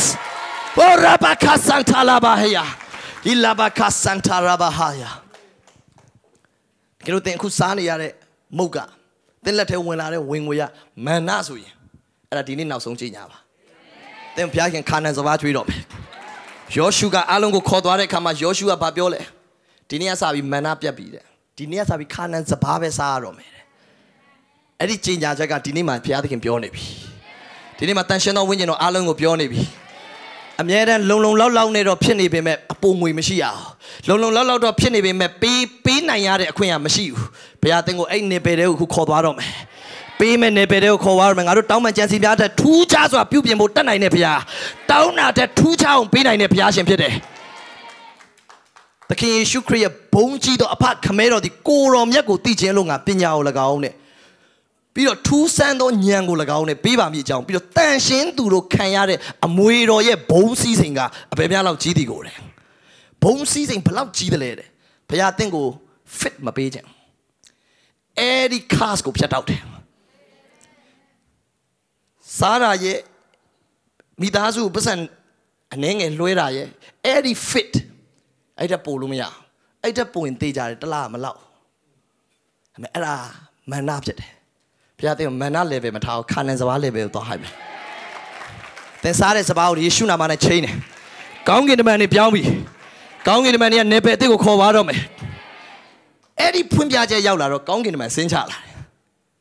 oh rabaka santa labahaya ilabaka santa rabahaya ကဲလို့သင်အခုစားနေရတဲ့မုတ်ကသင်လက်ထဲဝင်လာတဲ့ဝင်ငွေရမန္နဆိုရင်အဲ့ဒါဒီနေ့နောက်ဆုံးချိန်ကြပါသင်ဘုရားခင်ခါနန်စဘာကျွေးတော့မယ်ယောရှုကအားလုံးကိုခေါ်သွားတဲ့အခါမှာယောရှုကဘာပြောလဲဒီနေ့ကစပြီးမန္နပြတ်ပြီတဲ့ဒီနေ့ကစပြီးခါနန်စဘာပဲစားရတော့မယ်တဲ့အဲ့ဒီချိန်ကြချက်ကဒီနေ့မှဘုရားသခင်ပြောနေပြီဒီနေ့မှတန်ရှင်သောဝိညာဉ်တော်အားလုံးကိုပြောနေပြီအမြဲတမ်းလုံလုံလောက်လောက်နဲ့တော့ဖြစ်နေပေမဲ့အပုံငွေမရှိရအောင်လုံလုံလောက်လောက်တော့ဖြစ်နေပေမဲ့ပေးပေးနိုင်ရတဲ့အခွင့်အရေးမရှိဘူးဘုရားသင်ကိုအဲ့နေပယ်တဲ့ကိုခေါ်သွားတော့မယ်ပေးမဲ့နေပယ်တဲ့ကိုခေါ်သွားတော့မယ်ငါတို့တောင်းပန်ကြံစီပြတဲ့ထူးခြားစွာပြုပြင်ဖို့တတ်နိုင်တဲ့ဘုရားတောင်းတာတဲ့ထူးခြားအောင်ပေးနိုင်တဲ့ဘုရားရှင်ဖြစ်တယ်သခင်ယေရှုခရစ်ရဲ့ဘုန်းကြီးသောအဖခမဲတော်ဒီကိုတော်မြတ်ကိုသိခြင်းလို့ငါပညာကို၎င်းနဲ့ပြီးတော့ထူးဆန်းသောဉာဏ်ကို၎င်းနဲ့ပေးပါမည်အကြောင်းပြီးတော့တန်ရှင်းသူတို့ခံရတဲ့အမွေတော်ရဲ့ဘုံစည်းစိမ်ကအဘယ်များလောက်ကြီးသည်ကိုတယ်ဘုံစည်းစိမ်ဘယ်လောက်ကြီးတယ်လဲတဲ့ဘုရားတင့်ကို fit မပေးခြင်းအဲ့ဒီ cast ကိုဖြတ်တောက်တယ်စားရရဲ့မိသားစုပတ်စံအနှဲငယ်လွှဲတာရဲ့အဲ့ဒီ fit အဲ့ဒါပို့လို့မရအဲ့ဒါပို့ရင်တေးကြတယ်တလားမလောက်အဲ့အဲ့ဒါမန္နဖြစ်တယ်ဘုရားသခင်မန္န level မထားဘူးခါနန်စဘာ level ကိုသွားဟိုက်မယ်သင်စားတဲ့စဘာကိုယေရှုနာမနဲ့ချိန်တယ်ကောင်းကင်တမန်တွေပြောင်းပြီကောင်းကင်တမန်တွေကနေပယ်အစ်ကိုခေါ်သွားတော့မယ်အဲ့ဒီဖွင့်ပြချက်ရောက်လာတော့ကောင်းကင်တမန်ဆင်းချလာတယ်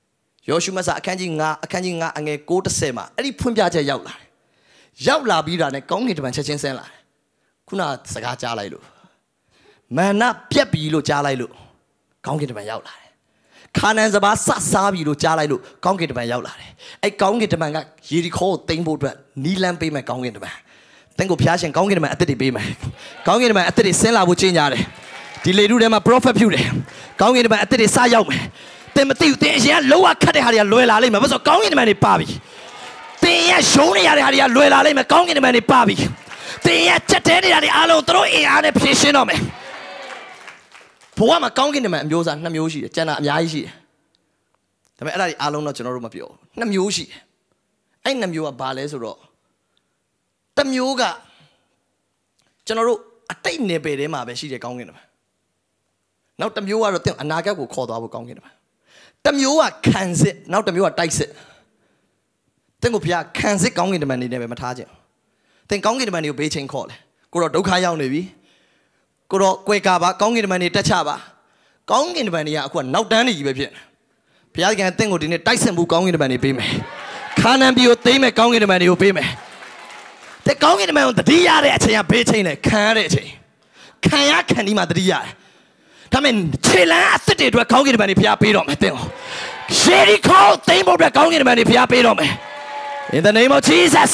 ယောရှုမဆာအခန်းကြီး၅အခန်းကြီး၅အငယ်၉၁၀မှာအဲ့ဒီဖွင့်ပြချက်ရောက်လာတယ်ရောက်လာပြီးတာနဲ့ကောင်းကင်တမန်ချက်ချင်းဆင်းလာတယ်ခုနစကားကြားလိုက်လို့မန္နပြက်ပြီလို့ကြားလိုက်လို့ကောင်းကင်တမန်ရောက်လာတယ်ခါနန်စပါးစစားပြီလို့ကြားလိုက်လို့ကောင်းကင်တမန်ရောက်လာတယ်အဲ့ကောင်းကင်တမန်ကယေရီခေါကိုသိမ်းဖို့အတွက်နီလန်းပေးမယ်ကောင်းကင်တမန်သင်ကိုဖျားရှင်ကောင်းကင်တမန်အသက်တွေပေးမယ်ကောင်းကင်တမန်အသက်တွေဆင်းလာဖို့ကြီးညာတယ်ဒီလေထုထဲမှာ prophet ပြုတယ်ကောင်းကင်တမန်အသက်တွေစရောက်မယ်သင်မသိဘူးသင်အရင်ကလောကခတ်တဲ့ဟာတွေကလွယ်လာလိမ့်မယ်ဘာလို့ဆိုကောင်းကင်တမန်တွေပါပြီသင်ရဲ့ရှုံးနေရတဲ့ဟာတွေကလွယ်လာလိမ့်မယ်ကောင်းကင်တမန်တွေပါပြီသင်ရဲ့ချက်တဲနေတာတွေအားလုံးသူတို့အင်အားနဲ့ဖြည့်ရှင်းတော့မယ်ဘဝမှာကောင်းကင်တမန်အမျိုးအစားနှစ်မျိုးရှိတယ်ကျန်တာအများကြီးရှိတယ်ဒါပေမဲ့အဲ့ဒါတွေအားလုံးတော့ကျွန်တော်တို့မပြောနှစ်မျိုးရှိတယ်အဲ့နှစ်မျိုးကဘာလဲဆိုတော့တစ်မျိုးကကျွန်တော်တို့အတိတ်နယ်ပယ်ထဲမှာပဲရှိတယ်ကောင်းကင်တမန်နောက်တစ်မျိုးကတော့သင်အနာဂတ်ကိုခေါ်သွားဖို့ကောင်းကင်တမန်တစ်မျိုးကခံစစ်နောက်တစ်မျိုးကတိုက်စစ်သင်ကိုဘုရားခံစစ်ကောင်းကင်တမန်နေနဲ့ပဲမထားခြင်းသင်ကောင်းကင်တမန်တွေကိုဘေးချင်းခေါ်လေကိုတော့ဒုက္ခရောက်နေပြီကိုတော့ကွယ်ကာပါကောင်းကင်တမန်တွေတက်ချပါကောင်းကင်တမန်တွေကအခုကနောက်တန်းနေကြီးပဲဖြစ်ဘုရားကသင်ကိုဒီနေ့တိုက်စစ်မှုကောင်းကင်တမန်တွေပေးမယ်ခါနန်ပြည်ကိုသိမ်းမယ်ကောင်းကင်တမန်တွေကိုပေးမယ်တဲ့ကောင်းကင်တမန်ကိုတတိယတဲ့အချိန်ကဘေးချင်းလေခံရတဲ့အချိန်ခံရခံဒီမှာတတိယဒါမဲ့ခြေလမ်းအစ်စ်တွေအတွက်ကောင်းကင်တမန်တွေဘုရားပေးတော့မယ်သင်ကိုရှေရီခေါသိမ်းဖို့အတွက်ကောင်းကင်တမန်တွေဘုရားပေးတော့မယ် In the name of Jesus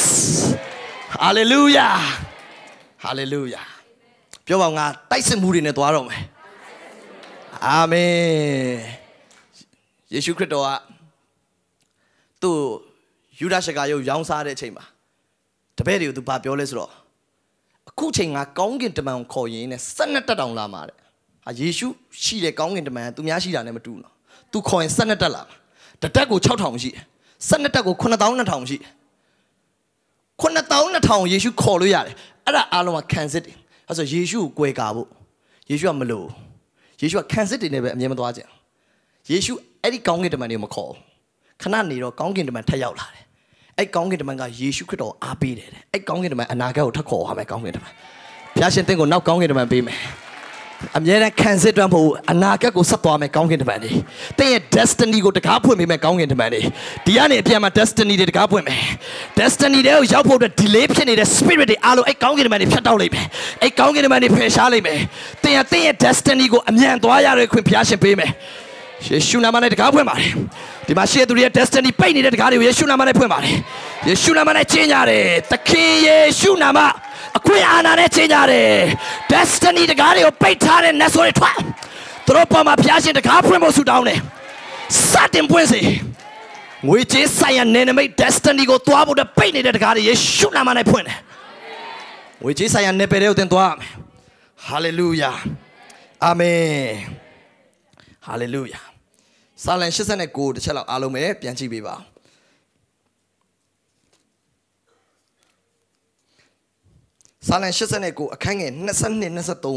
Hallelujah Hallelujah ပြောပါငါတိုက်စစ်မှုတွေနဲ့သွားတော့မယ်အာမင်ယေရှုခရစ်တော်ကသူ့ယူဒရှကာယုတ်ရောင်းစားတဲ့အချိန်မှာတပည့်တွေကိုသူဘာပြောလဲဆိုတော့အခုချိန်ငါကောင်းကင်တမန်ကိုခေါ်ရင်းနဲ့၁၂တက်တောင်လာမှာတဲ့ဟာယေရှုရှိတဲ့ကောင်းကင်တမန်သူများရှိတာနဲ့မတူဘူးနော်သူခေါ်ရင်၁၂တက်လာမှာတတက်ကို၆ထောင်ရှိတယ်၁၂တက်ကို၉သောင်း၂ထောင်ရှိတယ်၉သောင်း၂ထောင်ယေရှုခေါ်လို့ရတယ်အဲ့ဒါအားလုံးကခံစစ်တယ်အဲ့ဆိုယေရှုကိုကွယ်ကာဖို့ယေရှုကမလို့ယေရှုကခံစစ်တွေနဲ့ပဲအမြဲမသွားကြယေရှုအဲ့ဒီကောင်းကင်တမန်တွေကိုမခေါ်ခဏနေတော့ကောင်းကင်တမန်ထက်ရောက်လာတယ်အဲ့ကောင်းကင်တမန်ကယေရှုခရစ်တော်အားပေးတယ်အဲ့ကောင်းကင်တမန်အနာဂတ်ကိုထပ်ခေါ်သွားမယ်ကောင်းကင်တမန်ဘုရားရှင်သင်ကိုနောက်ကောင်းကင်တမန်ပေးမယ်အမြဲတမ်းခံစစ်တွန်းဖို့အနာဂတ်ကိုဆက်သွားမယ်ကောင်းကင်တမန်တွေသင်ရဲ့ destiny ကိုတကားဖွင့်ပေးမယ်ကောင်းကင်တမန်တွေဒီကနေအပြန်မှာ destiny တွေတကားဖွင့်မယ် destiny တွေကိုရောက်ဖို့အတွက် delay ဖြစ်နေတဲ့ spirit တွေအားလုံးအဲ့ကောင်းကင်တမန်တွေဖြတ်တောက်လိုက်မယ်အဲ့ကောင်းကင်တမန်တွေဖယ်ရှားလိုက်မယ်သင်ရဲ့သင်ရဲ့ destiny ကိုအမြန်သွားရတဲ့ခွင့်ဘုရားရှင်ပေးမယ်ယေရှုနာမနဲ့တကားဖွင့်ပါတယ်ဒီမှာရှိတဲ့သူတွေရဲ့ destiny ပိတ်နေတဲ့တကားတွေကိုယေရှုနာမနဲ့ဖွင့်ပါတယ်ယေရှုနာမနဲ့ကျင်းကြတယ်သခင်ယေရှုနာမအခွင့်အာဏာနဲ့ချိန်ကြတယ် destiny တကားတွေကိုပိတ်ထားတဲ့နတ်ဆိုတွေထွက်သူတို့ပေါ်မှာဘုရားရှင်တကားဖွင့်ဖို့ဆုတောင်းတယ်စတင်ပွင့်စေငွေကြေးဆိုင်ရာနယ်နိမိတ် destiny ကိုသွားဖို့ပိတ်နေတဲ့တကားတွေယေရှုနာမနဲ့ဖွင့်တယ်ငွေကြေးဆိုင်ရာနယ်ပယ်တွေကိုသင်သွားရမယ် hallelujah amen hallelujah စာလံ၈၉တစ်ချက်လောက်အားလုံးပဲပြန်ကြည့်ပေးပါစာလံ၈၉အခန်းငယ်၂၂ ၂၃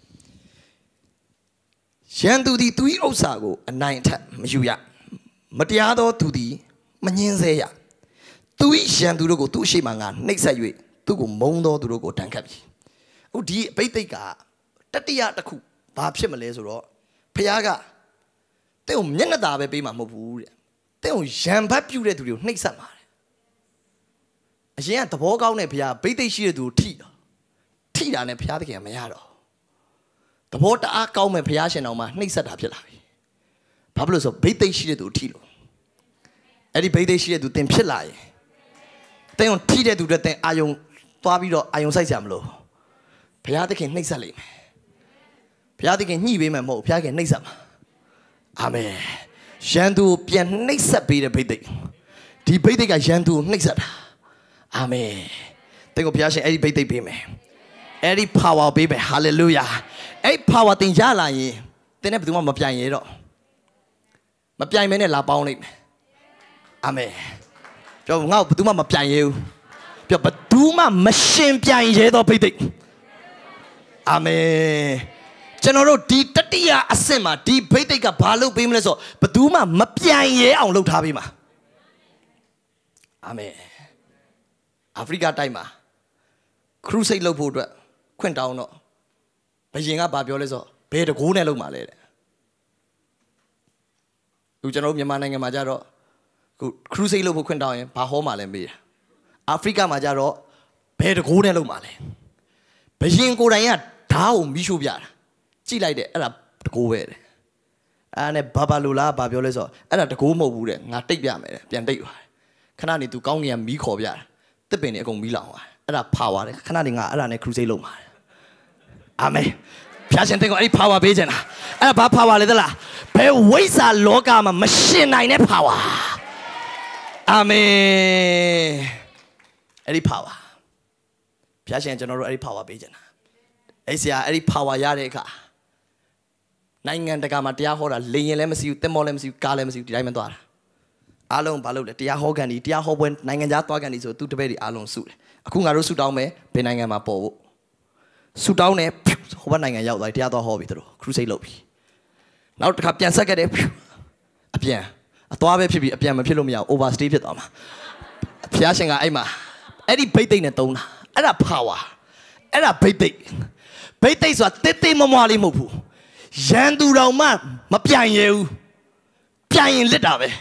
ရန်သူသည်သူ၏ဥစ္စာကိုအနိုင်ထက်မယူရမတရားသောသူသည်မငြင်းဆဲရသူ၏ရန်သူတို့ကိုသူ့အရှိမငါနှိပ်စက်၍သူ့ကိုမုန်းသောသူတို့ကိုတန်ခတ်ပြီအခုဒီအဘိသိက်ကတတိယတစ်ခုဘာဖြစ်မလဲဆိုတော့ဖခင်ကတဲ့ကိုမျက်နှာသာပဲပေးမှာမဟုတ်ဘူးတဲ့တဲ့ကိုရန်ဘတ်ပြုတဲ့သူတွေကိုနှိပ်စက်မှာတဲ့အရင်ကသဘောကောင်းတဲ့ဖခင်ဘိသိက်ရှိတဲ့သူကိုထိတော့ထိတာနဲ့ဘုရားသခင်ကမရတော့သဘောတအားကောင်းမဲ့ဘုရားရှင်တော်မှာနှိပ်စက်တာဖြစ်လာပြီဘာဖြစ်လို့ဆိုဘိသိက်ရှိတဲ့သူထိလို့အဲ့ဒီဘိသိက်ရှိတဲ့သူတင်ဖြစ်လာရင်တင်ကိုထိတဲ့သူတွေတင်အာယုံသွားပြီးတော့အာယုံဆိုင်ကြမလို့ဘုရားသခင်နှိပ်စက်လိမ့်မယ်ဘုရားသခင်ညှိပေးမယ်မဟုတ်ဘုရားခင်နှိပ်စက်မှာအာမင်ရန်သူကိုပြန်နှိပ်စက်ပေးတဲ့ဘိသိက်ဒီဘိသိက်ကရန်သူကိုနှိပ်စက်တာအာမင်တင်ကိုဘုရားရှင်အဲ့ဒီဘိသိက်ပေးမယ်အဲ့ဒီ power ပေးမယ် hallelujah အဲ့ power တင်ရလာရင်တင်နဲ့ဘယ်သူမှမပြိုင်ရတော့မပြိုင်မဲနဲ့လာပေါင်းလိုက်မယ်အာမင်ပြောငါ့ကိုဘယ်သူမှမပြိုင်ရဘူးပြောဘယ်သူမှမရှင်ပြိုင်ရတော့ဘိသိက်အာမင်ကျွန်တော်တို့ဒီတတိယအဆင့်မှာဒီဘိသိက်ကဘာလုပ်ပေးမလဲဆိုတော့ဘယ်သူမှမပြိုင်ရအောင်လုပ်ထားပေးမှာအာမင်အာဖရိကတိုက်မှာခရုစိတ်လုပ်ဖို့အတွက်ခွင့်တောင်းတော့ဘယင်ကဘာပြောလဲဆိုတော့ဘယ်တကိုးနဲ့လုပ်မှာလဲတဲ့လူကျွန်တော်တို့မြန်မာနိုင်ငံမှာကြတော့ crusade လို့ဖို့ခွင့်တောင်းရင်ဘာဟောမှလဲမေးတယ်အာဖရိကမှာကြတော့ဘယ်တကိုးနဲ့လုံးမှလဲဘယင်ကိုယ်တိုင်ကဓာတ်ကိုမိရှို့ပြတာကြည့်လိုက်တယ်အဲ့ဒါတကိုးပဲတဲ့အဲ့နဲ့ဘာဘာလိုလားဘာပြောလဲဆိုတော့အဲ့ဒါတကိုးမဟုတ်ဘူးတဲ့ငါတိတ်ပြမယ်တဲ့ပြန်တိတ်သွားတယ်ခဏနေသူကောင်းကင်ကမီးခေါ်ပြတာတစ်ပင်နေအကုန်မီးလောင်သွားတယ်အဲ့ဒါ power တဲ့ခဏနေငါအဲ့ဒါနဲ့ crusade လုပ်မှာအာမင်ဖျားရှင်တဲ့ကိုအဲ့ဒီ power ပေးခြင်းလားအဲ့ဒါဘာ power လဲသလားဘယ်ဝိဇ္ဇာလောကမှာမရှင်နိုင်တဲ့ power အာမင်အဲ့ဒီ power ဖျားရှင်ကျွန်တော်တို့အဲ့ဒီ power ပေးခြင်းလားအဲ့ဆရာအဲ့ဒီ power ရတဲ့အခါနိုင်ငံတကာမှာတရားဟောတာလေရင်လည်းမရှိဘူးတင်မောလည်းမရှိဘူးကားလည်းမရှိဘူးဒီတိုင်းမသွားတာအားလုံးဘာလို့လဲတရားဟောကန်ဒီတရားဟောပွဲနိုင်ငံခြားသွားကန်ဒီဆိုသူတပည့်တွေအားလုံးစုတယ်အခုငါတို့စုတောင်းမယ်ဘယ်နိုင်ငံမှာပေါ်ဖို့စုတောင်းတယ်ဟိုဘက်နိုင်ငံရောက်သွားတရားသွားဟောပြီသူတို့ crusade လုပ်ပြီနောက်တစ်ခါပြန်ဆက်ခဲ့တယ်အပြန်အသွားပဲဖြစ်ပြီးအပြန်မဖြစ်လို့မရဘူး overstay ဖြစ်သွားမှာဖျားရှင်ကအဲ့မှာအဲ့ဒီဘိတ်သိမ့်နဲ့တုံးတာအဲ့ဒါ power အဲ့ဒါဘိတ်သိမ့်ဘိတ်သိမ့်ဆိုတာတိတ်တိတ်မမွားလေးမဟုတ်ဘူးရန်သူတော်မှမပြိုင်ရဘူးပြိုင်ရင်လစ်တာပဲ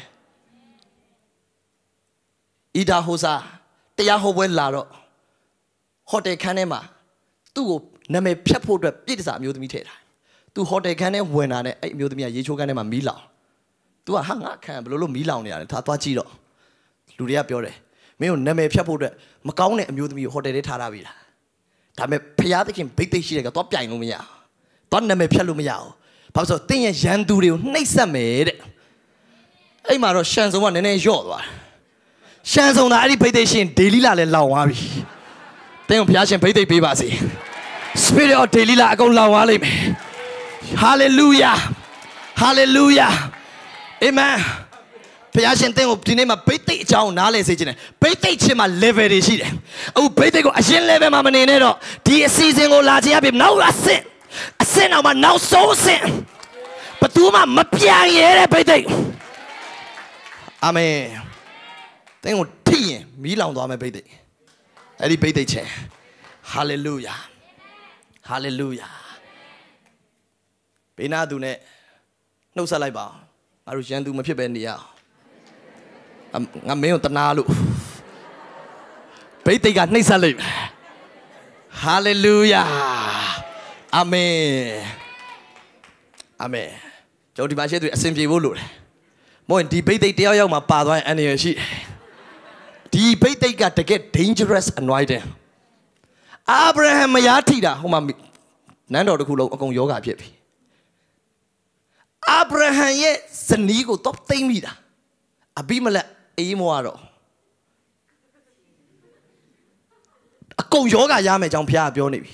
ဣဒါဟိုစာတရားဟောပွဲလာတော့ဟိုတယ်ခန်းထဲမှာသူ့ကိုနာမည်ဖြတ်ဖို့အတွက်ပြည့်တစားအမျိုးသမီးထည့်ထားသူဟိုတယ်ခန်းထဲဝင်လာတဲ့အဲ့အမျိုးသမီးကရေချိုးခန်းထဲမှာမီးလောင်သူကဟာငါခံဘယ်လိုလုပ်မီးလောင်နေရလဲဒါသွားကြည့်တော့လူတွေကပြောတယ်မင်းကိုနာမည်ဖြတ်ဖို့အတွက်မကောင်းတဲ့အမျိုးသမီးကိုဟိုတယ်ထဲထားထားပြီလားဒါပေမဲ့ဖျားသခင်ဘိတ်သိက်ရှိတဲ့ကသွားပြိုင်လို့မရဘူးသွားနာမည်ဖြတ်လို့မရဘူးဘာလို့ဆိုတင်းရဲ့ရန်သူတွေကိုနှိပ်စက်မယ်တဲ့အဲ့မှာတော့ရှန်စုံကနည်းနည်းညော့သွားတယ်ရှန်စုံတာအဲ့ဒီဘိတ်သိက်ရှင်ဒေလီလာလည်းလောင်သွားပြီတင်းကိုဖျားရှင်ဘိတ်သိက်ပေးပါစေ Spirit of daily လာအကုန်လောင်သွားလိမ့်မယ် Hallelujah Hallelujah Amen ဘုရားရှင်တင်းကိုဒီနေ့မှာဘိတ်သိက်အကြောင်းနားလည်စေခြင်းနဲ့ဘိတ်သိက်ချင်းမှာ level တွေရှိတယ်အခုဘိတ်သိက်ကိုအရင် level မှာမနေနဲ့တော့ဒီအစီအစဉ်ကိုလာခြင်းအပြင်နောက်အဆင့်အဆင့်အောင်မှာနောက်ဆုံးအဆင့်ဘယ်သူမှမပြန်ရတဲ့ဘိတ်သိက်အာမင်တင်းကိုထိရင်မီးလောင်သွားမယ်ဘိတ်သိက်အဲ့ဒီဘိတ်သိက်ချင်း Hallelujah Hallelujah ဘေးနာသူနဲ့နှုတ်ဆက်လိုက်ပါငါတို့ရန်သူမဖြစ်ပဲနေရအောင်ငါမင်းကိုတနာလို့ဘိတ်သိက်ကနှိပ်ဆက်လိုက် Hallelujah Amen Amen ကျွန်တော်ဒီမှာရှေ့သူအစဉ်ပြေဖို့လို့တယ်မဟုတ်ရင်ဒီဘိတ်သိက်တယောက်ယောက်မှာပါသွားရင်အန္တရာယ်ရှိဒီဘိတ်သိက်ကတကယ် dangerous anointing အာဗြဟံမယားထိတာဟိုမှာနန်းတော်တစ်ခုလုံးအကုန်ယောဂဖြစ်ပြီအာဗြဟံရဲ့ဇနီးကိုတော့သိမ့်မိတာအဘိမလက်အေးမွားတော့အကုန်ယောဂရမယ်ကြောင့်ဘုရားပြောနေပြီ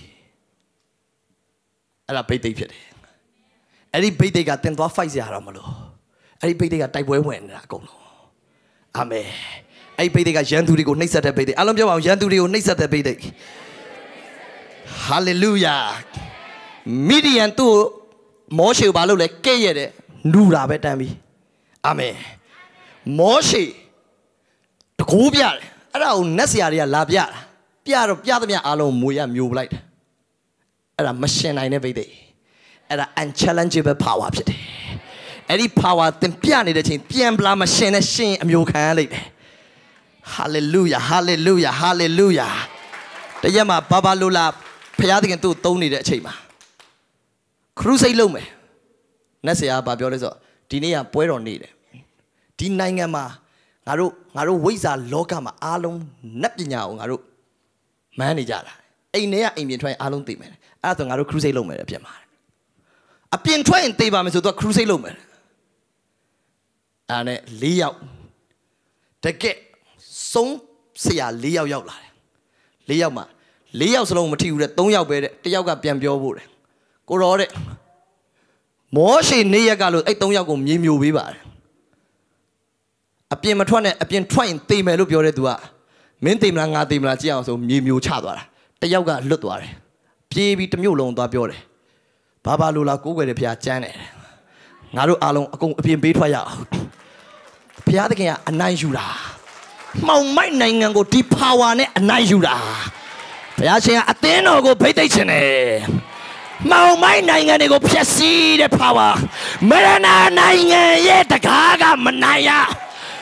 အဲ့ဒါဘိတ်သိက်ဖြစ်တယ်အဲ့ဒီဘိတ်သိက်ကတင်သွား fight ရတာမလို့အဲ့ဒီဘိတ်သိက်ကတိုက်ပွဲဝင်နေတာအကုန်လုံးအာမင်အဲ့ဒီဘိတ်သိက်ကရန်သူတွေကိုနှိပ်စက်တဲ့ဘိတ်သိက်အားလုံးပြောပါအောင်ရန်သူတွေကိုနှိပ်စက်တဲ့ဘိတ်သိက် Hallelujah မိဒီယန်သူ့မောရှေကိုဘာလုပ်လဲကဲ့ရဲ့တဲ့နူတာပဲတန်းပြီးအာမင်မောရှေတကူပြတယ်အဲ့ဒါကိုနတ်ဆရာတွေကလာပြတာပြတော့ပြသမျှအားလုံးမွေရမျိုးပလိုက်တယ်အဲ့ဒါမရှင်နိုင်တဲ့ဘိတ်သိက်အဲ့ဒါ unchallengeable power ဖြစ်တယ်အဲ့ဒီ power သင်ပြနေတဲ့ချိန်ပြန်ပလာမရှင်နဲ့ရှင်အမျိုးခံရလိမ့်မယ် Hallelujah Hallelujah Hallelujah တရက်မှာဘာဘာလိုလာဖျားသခင်သူ့သုံးနေတဲ့အချိန်မှာခရုစိတ်လုံးမယ်နတ်ဆရာကပြောလဲဆိုဒီနေ့ကပွဲတော်နေတယ်ဒီနိုင်ငံမှာငါတို့ငါတို့ဝိဇ္ဇာလောကမှာအားလုံးနတ်ပညာကိုငါတို့မန်းနေကြတာအိမ်ထဲကအိမ်ပြင်ထွက်ရင်အားလုံးသိမယ်အဲ့ဒါဆိုငါတို့ခရုစိတ်လုံးမယ်အပြင်မှာအပြင်ထွက်ရင်သိပါမယ်ဆိုတော့ခရုစိတ်လုံးမယ်အဲ့နဲ့လေးယောက်တကက်ဆုံးဆရာလေးယောက်ရောက်လာတယ်လေးယောက်မှာလေးယောက်စလုံးမထိဘူးတဲ့သုံးယောက်ပဲတဲ့တယောက်ကပြန်ပြောဖို့တဲ့ကိုရောတဲ့မောရှေနေရက်ကလို့အဲ့သုံးယောက်ကိုမြေမျိုးပေးပါတယ်အပြင်မထွက်နဲ့အပြင်ထွက်ရင်တေမယ်လို့ပြောတဲ့သူကမင်းတေမလားငါတေမလားကြည့်အောင်ဆိုမြေမျိုးချသွားတာတယောက်ကလွတ်သွားတယ်ပြေးပြီးတစ်မျိုးလုံးသွားပြောတယ်ဘာဘာလိုလာကိုးကွယ်တဲ့ဖခင်ကျမ်းတယ်ငါတို့အားလုံးအကုန်အပြင်ပေးထွက်ရအောင်ဖခင်သခင်ကအနိုင်ယူတာမှောင်မိုက်နိုင်ငံကိုဒီ power နဲ့အနိုင်ယူတာဘုရားရှင်ကအသင်းတော်ကိုဖိတ်သိမ်းခြင်းနဲ့မောင်မိုင်းနိုင်ငံတွေကိုဖျက်ဆီးတဲ့ power မရဏနိုင်ငံရဲ့တကားကမနိုင်ရသင်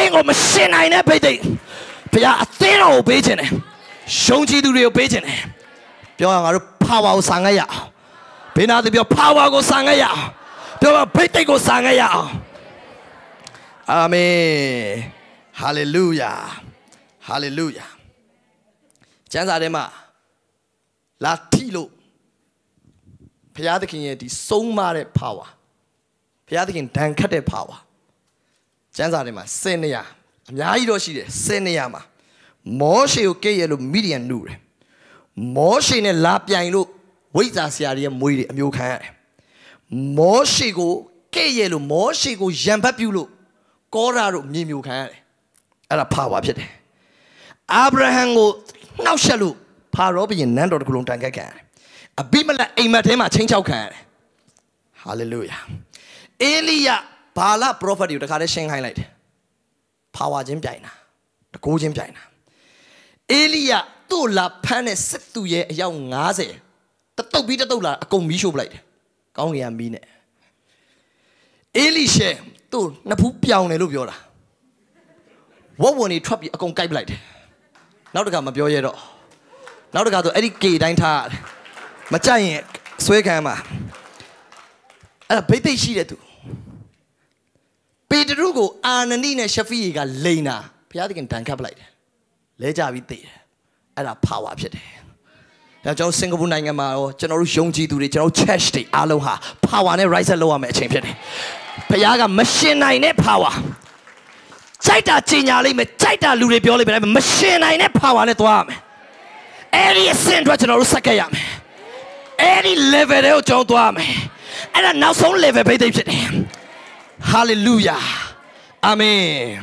င်းကိုမရှင်းနိုင်တဲ့ဘိသိက်ဘုရားအသင်းတော်ကိုပေးခြင်းတယ်ယုံကြည်သူတွေကိုပေးခြင်းတယ်ပြောရငါတို့ power ကိုဆောင်ခဲ့ရအောင်ဘေးနာသူပြော power ကိုဆောင်ခဲ့ရအောင်ပြောပါဘိသိက်ကိုဆောင်ခဲ့ရအောင်အာမင် hallelujah hallelujah ကျမ်းစာထဲမှာလာထီလို့ဘုရားသခင်ရဲ့ဒီဆုံးမတဲ့ power ဘုရားသခင်ဒဏ်ခတ်တဲ့ power ကျမ်းစာထဲမှာဆယ်နေရာအများကြီးတော့ရှိတယ်ဆယ်နေရာမှာမောရှေကိုကဲ့ရဲ့လို့မိဒီယန်နုတယ်မောရှေနဲ့လာပြိုင်လို့ဝိဇ္ဇာဆရာတွေရဲ့မွေးတွေအမျိုးခံရတယ်မောရှေကိုကဲ့ရဲ့လို့မောရှေကိုရံပတ်ပြုလို့ကောရာတို့မြေမျိုးခံရတယ်အဲ့ဒါ power ဖြစ်တယ်အာဗြဟံကိုနှောက်ယှက်လို့ဖာရောဘုရင်နန်းတော်တစ်ခုလုံးတန်ခတ်ခံရတယ်အဘိမလက်အိမ်မက်ထဲမှာချင်းချောက်ခံရတယ် hallelujah အေလိယဘာလ prophet တွေကိုတခါတည်းရှင်းခိုင်းလိုက်တယ် power ချင်းပြိုင်တာတကိုးချင်းပြိုင်တာအေလိယသူ့လာဖမ်းတဲ့စစ်သူရဲ့အယောက်၅၀တတုတ်ပြီးတတုတ်လာအကုန်မီးရှို့ပလိုက်တယ်ကောင်းကင်ကမီးနဲ့အေလိရှေသူ့နှစ်ဖူးပြောင်တယ်လို့ပြောတာဝတ်ဝင်နေထွက်ပြီးအကုန်ကိုက်ပလိုက်တယ်နောက်တခါမပြောရတော့နောက်တခါဆိုအဲ့ဒီကေတိုင်းထားရတယ်မကြိုက်ရင်ဆွဲခံမှာအဲ့ဒါဘိသိက်ရှိတဲ့သူပေတရုကိုအာနနိနဲ့ရှဖီကလိန်တာဘုရားသခင်ဒဏ်ခတ်ပလိုက်တယ်လဲကြပြီးသိတယ်အဲ့ဒါ power ဖြစ်တယ်ဒါကြောင့်စင်ကာပူနိုင်ငံမှာရောကျွန်တော်တို့ယုံကြည်သူတွေကျွန်တော် church တွေအားလုံးဟာ power နဲ့ rise လုပ်ရမယ့်အချိန်ဖြစ်တယ်ဘုရားကမရှင်နိုင်တဲ့ power ကြိုက်တာကြီးညာလိမ့်မယ်ကြိုက်တာလူတွေပြောလိမ့်မယ်မရှင်နိုင်တဲ့ power နဲ့သွားရမယ်အဲ့ဒီအဆင့်အတွက်ကျွန်တော်တို့စက္ကပ်ရမယ်အဲ့ဒီ level တွေကိုကျွန်တော်သွားရမယ်အဲ့ဒါနောက်ဆုံး level ဘိသိက်ဖြစ်တယ် hallelujah amen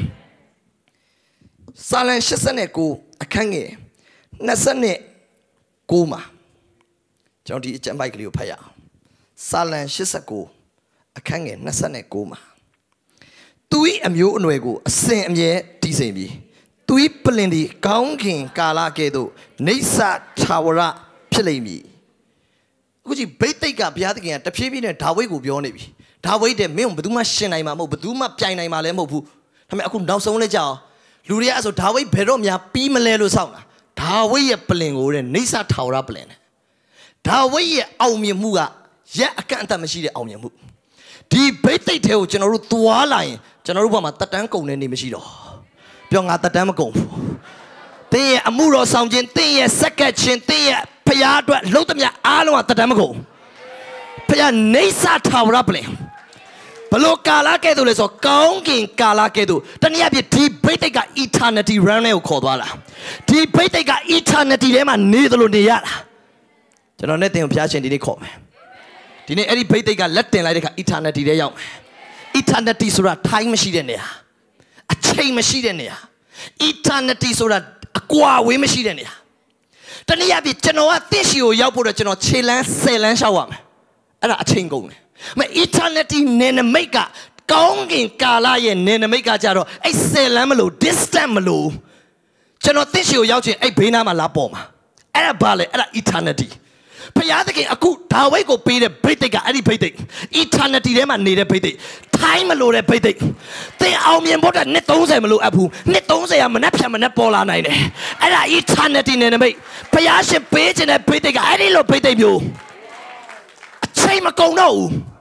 စာလံ၈၉အခန်းငယ်၂၉မှာကျွန်တော်ဒီအကျမ်းပိုက်ကလေးကိုဖတ်ရအောင်စာလံ၈၉အခန်းငယ်၂၉မှာသူ၏အမျိုးအနွယ်ကိုအစဉ်အမြဲတည်စေပြီးသူ၏ပလင်ဒီကောင်းခင်ကာလကဲ့သို့နေဆာထာဝရဖြစ်လိမ့်မည်အခုကြည့်ဘိသိက်ကဘုရားသခင်ကတဖြည်းဖြည်းနဲ့ဒါဝိဒ်ကိုပြောနေပြီဒါဝိဒ်တဲ့မင်းဘယ်သူမှရှင်နိုင်မှာမဟုတ်ဘယ်သူမှပြိုင်နိုင်မှာလည်းမဟုတ်ဘူးဒါပေမဲ့အခုနောက်ဆုံးလဲကြောက်လူတွေကအဲ့ဆိုဒါဝိဒ်ဘယ်တော့မှပြီးမလဲလို့စောင့်တာဒါဝိဒ်ရဲ့ပလင်ကိုတဲ့နေဆာထာဝရပလင်နဲ့ဒါဝိဒ်ရဲ့အောင်မြင်မှုကရက်အကန့်အသတ်မရှိတဲ့အောင်မြင်မှုဒီဘိသိက်ထဲကိုကျွန်တော်တို့သွားလာရင်ကျွန်တော်တို့ဘက်မှာတက်တန်းကုန်နေနေမရှိတော့ပြောငါတက်တန်းမကုန်ဘူးတင်းရဲ့အမှုတော်ဆောင်ခြင်းတင်းရဲ့စက္ကက်ခြင်းတင်းရဲ့ဖျားအတွက်လုံးသမျှအားလုံးကတက်တန်းမကုန်ဖျားနေဆာထာဝရပလင်ဘလို့ကာလာကဲ့သို့လဲဆိုကောင်းကင်ကာလာကဲ့သို့တနည်းအားဖြင့်ဒီဘိသိက်က eternity run ကိုခေါ်သွားတာဒီဘိသိက်က eternity ထဲမှာနေသလိုနေရတာကျွန်တော်နဲ့တင်ကိုဖျားရှင်ဒီနေ့ခေါ်မယ်ဒီနေ့အဲ့ဒီဘိသိက်ကလက်တင်လိုက်တဲ့အခါ eternity ထဲရောက်မယ် eternity ဆိုတာ time မရှိတဲ့နေရာအချိန်မရှိတဲ့နေရာ eternity ဆိုတာအကွာဝေးမရှိတဲ့နေရာတနည်းအားဖြင့်ကျွန်တော်ကသင်ရှိကိုရောက်ဖို့တော့ကျွန်တော်ခြေလမ်းဆယ်လမ်းလျှောက်ရမယ်အဲ့ဒါအချိန်ကုန်တယ်မ eternity နယ်နမိတ်ကကောင်းကင်ကာလရဲ့နယ်နမိတ်ကကြတော့အဲ့ဆယ်လမ်းမလို့ distance မလို့ကျွန်တော်သင်ရှိကိုရောက်ချင်အဲ့ဘေးနားမှာလာပေါ်မှာအဲ့ဒါဘာလဲအဲ့ဒါ eternityဘုရားသခင်အခုဒါဝိဒ်ကိုပေးတဲ့ဘိသိက်ကအဲ့ဒီဘိသိက် eternity ထဲမှာနေတဲ့ဘိသိက် time မလို့တဲ့ဘိသိက်သင်အောင်မြင်ဖို့တဲ့နှစ်သုံးဆယ်မလို့အပ်ဘူးနှစ်သုံးဆယ်ကမနှက်ဖြတ်မနှက်ပေါ်လာနိုင်တယ်အဲ့ဒါ eternity နဲ့နမိတ်ဘုရားရှင်ပေးခြင်းတဲ့ဘိသိက်ကအဲ့ဒီလိုဘိသိက်မျိုးအချိန်မကုန်တော့ဘူး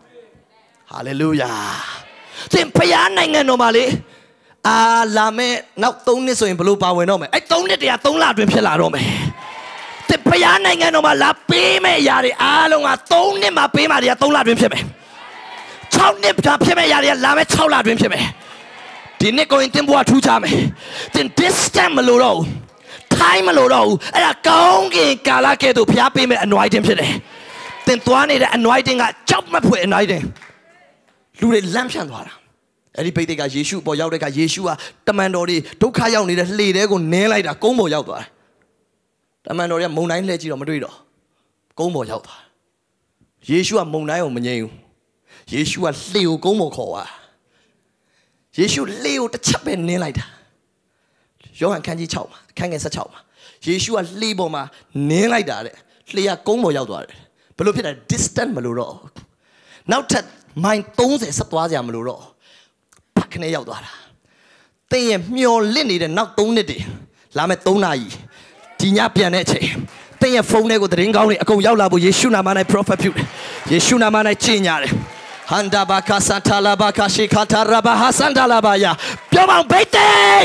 hallelujah သင်ဘုရားနိုင်ငံတော်မှာလေအာလာမဲ့နောက်သုံးနှစ်ဆိုရင်ဘလို့ပါဝင်တော့မယ်အဲ့သုံးနှစ်တည်းကသုံးလအတွင်းဖြစ်လာတော့မယ်တဲ့ဘုရားနိုင်ငံတော်မှာလာပေးမဲ့ຢာတွေအားလုံးကသုံးနှစ်မှာပေးမှတွေကသုံးလအတွင်းဖြစ်မယ်၆နှစ်ဖြစ်မဲ့ຢာတွေကလာမဲ့၆လအတွင်းဖြစ်မယ်ဒီနှစ်ကိုရင်တင်ဘွားထူးခြားမယ်တင် distance မလို့တော့ဘူး time မလို့တော့ဘူးအဲ့ဒါကောင်းကင်ကာလကဲ့သို့ဘုရားပေးမဲ့ anointing ဖြစ်တယ်တင်သွားနေတဲ့ anointing ကကြောက်မဖွယ် anointing လူတွေလမ်းဖြန့်သွားတာအဲ့ဒီဘိသိက်ကယေရှုပေါ်ရောက်တဲ့အခါယေရှုကတမန်တော်တွေဒုက္ခရောက်နေတဲ့လှေတဲကိုနင်းလိုက်တာကုန်းပေါ်ရောက်သွားတယ်တမန်တော်တွေကမုန်တိုင်းလှည့်ကြည့်တော့မတွေ့တော့ကုန်းပေါ်ရောက်သွားယေရှုကမုန်တိုင်းကိုမငြိမ်ဘူးယေရှုကလှေကိုကုန်းပေါ်ခေါ်သွားယေရှုလှေကိုတစ်ချက်ပဲနင်းလိုက်တာယောဟန်ခန်းကြီး၆မှာအခန်းငယ်၁၆မှာယေရှုကလှေပေါ်မှာနင်းလိုက်တာတဲ့လှေကကုန်းပေါ်ရောက်သွားတယ်ဘယ်လိုဖြစ်လဲ distance မလို့တော့နောက်ထပ်မိုင်သုံးဆယ်ဆက်သွားကြမလို့တော့ဖက်ခနဲ့ရောက်သွားတာသတင်းရဲ့မျောလင့်နေတဲ့နောက်သုံးနှစ်တည်းလာမဲ့သုံးနာရီဒီညပြန်တဲ့အချိန်တင်းရဲ့ဖုန်းထဲကိုသတင်းကောင်းတွေအကုန်ရောက်လာဖို့ယေရှုနာမ၌ပရောဖက်ပြုတယ်ယေရှုနာမ၌ကျင့်ကြတယ်ဟန္တာဘာကာစန်တာလာဘာကာရှိခါတာရာဘာဟာစန်တာလာဘာယာပြောပါဦးဘိတ်သိက်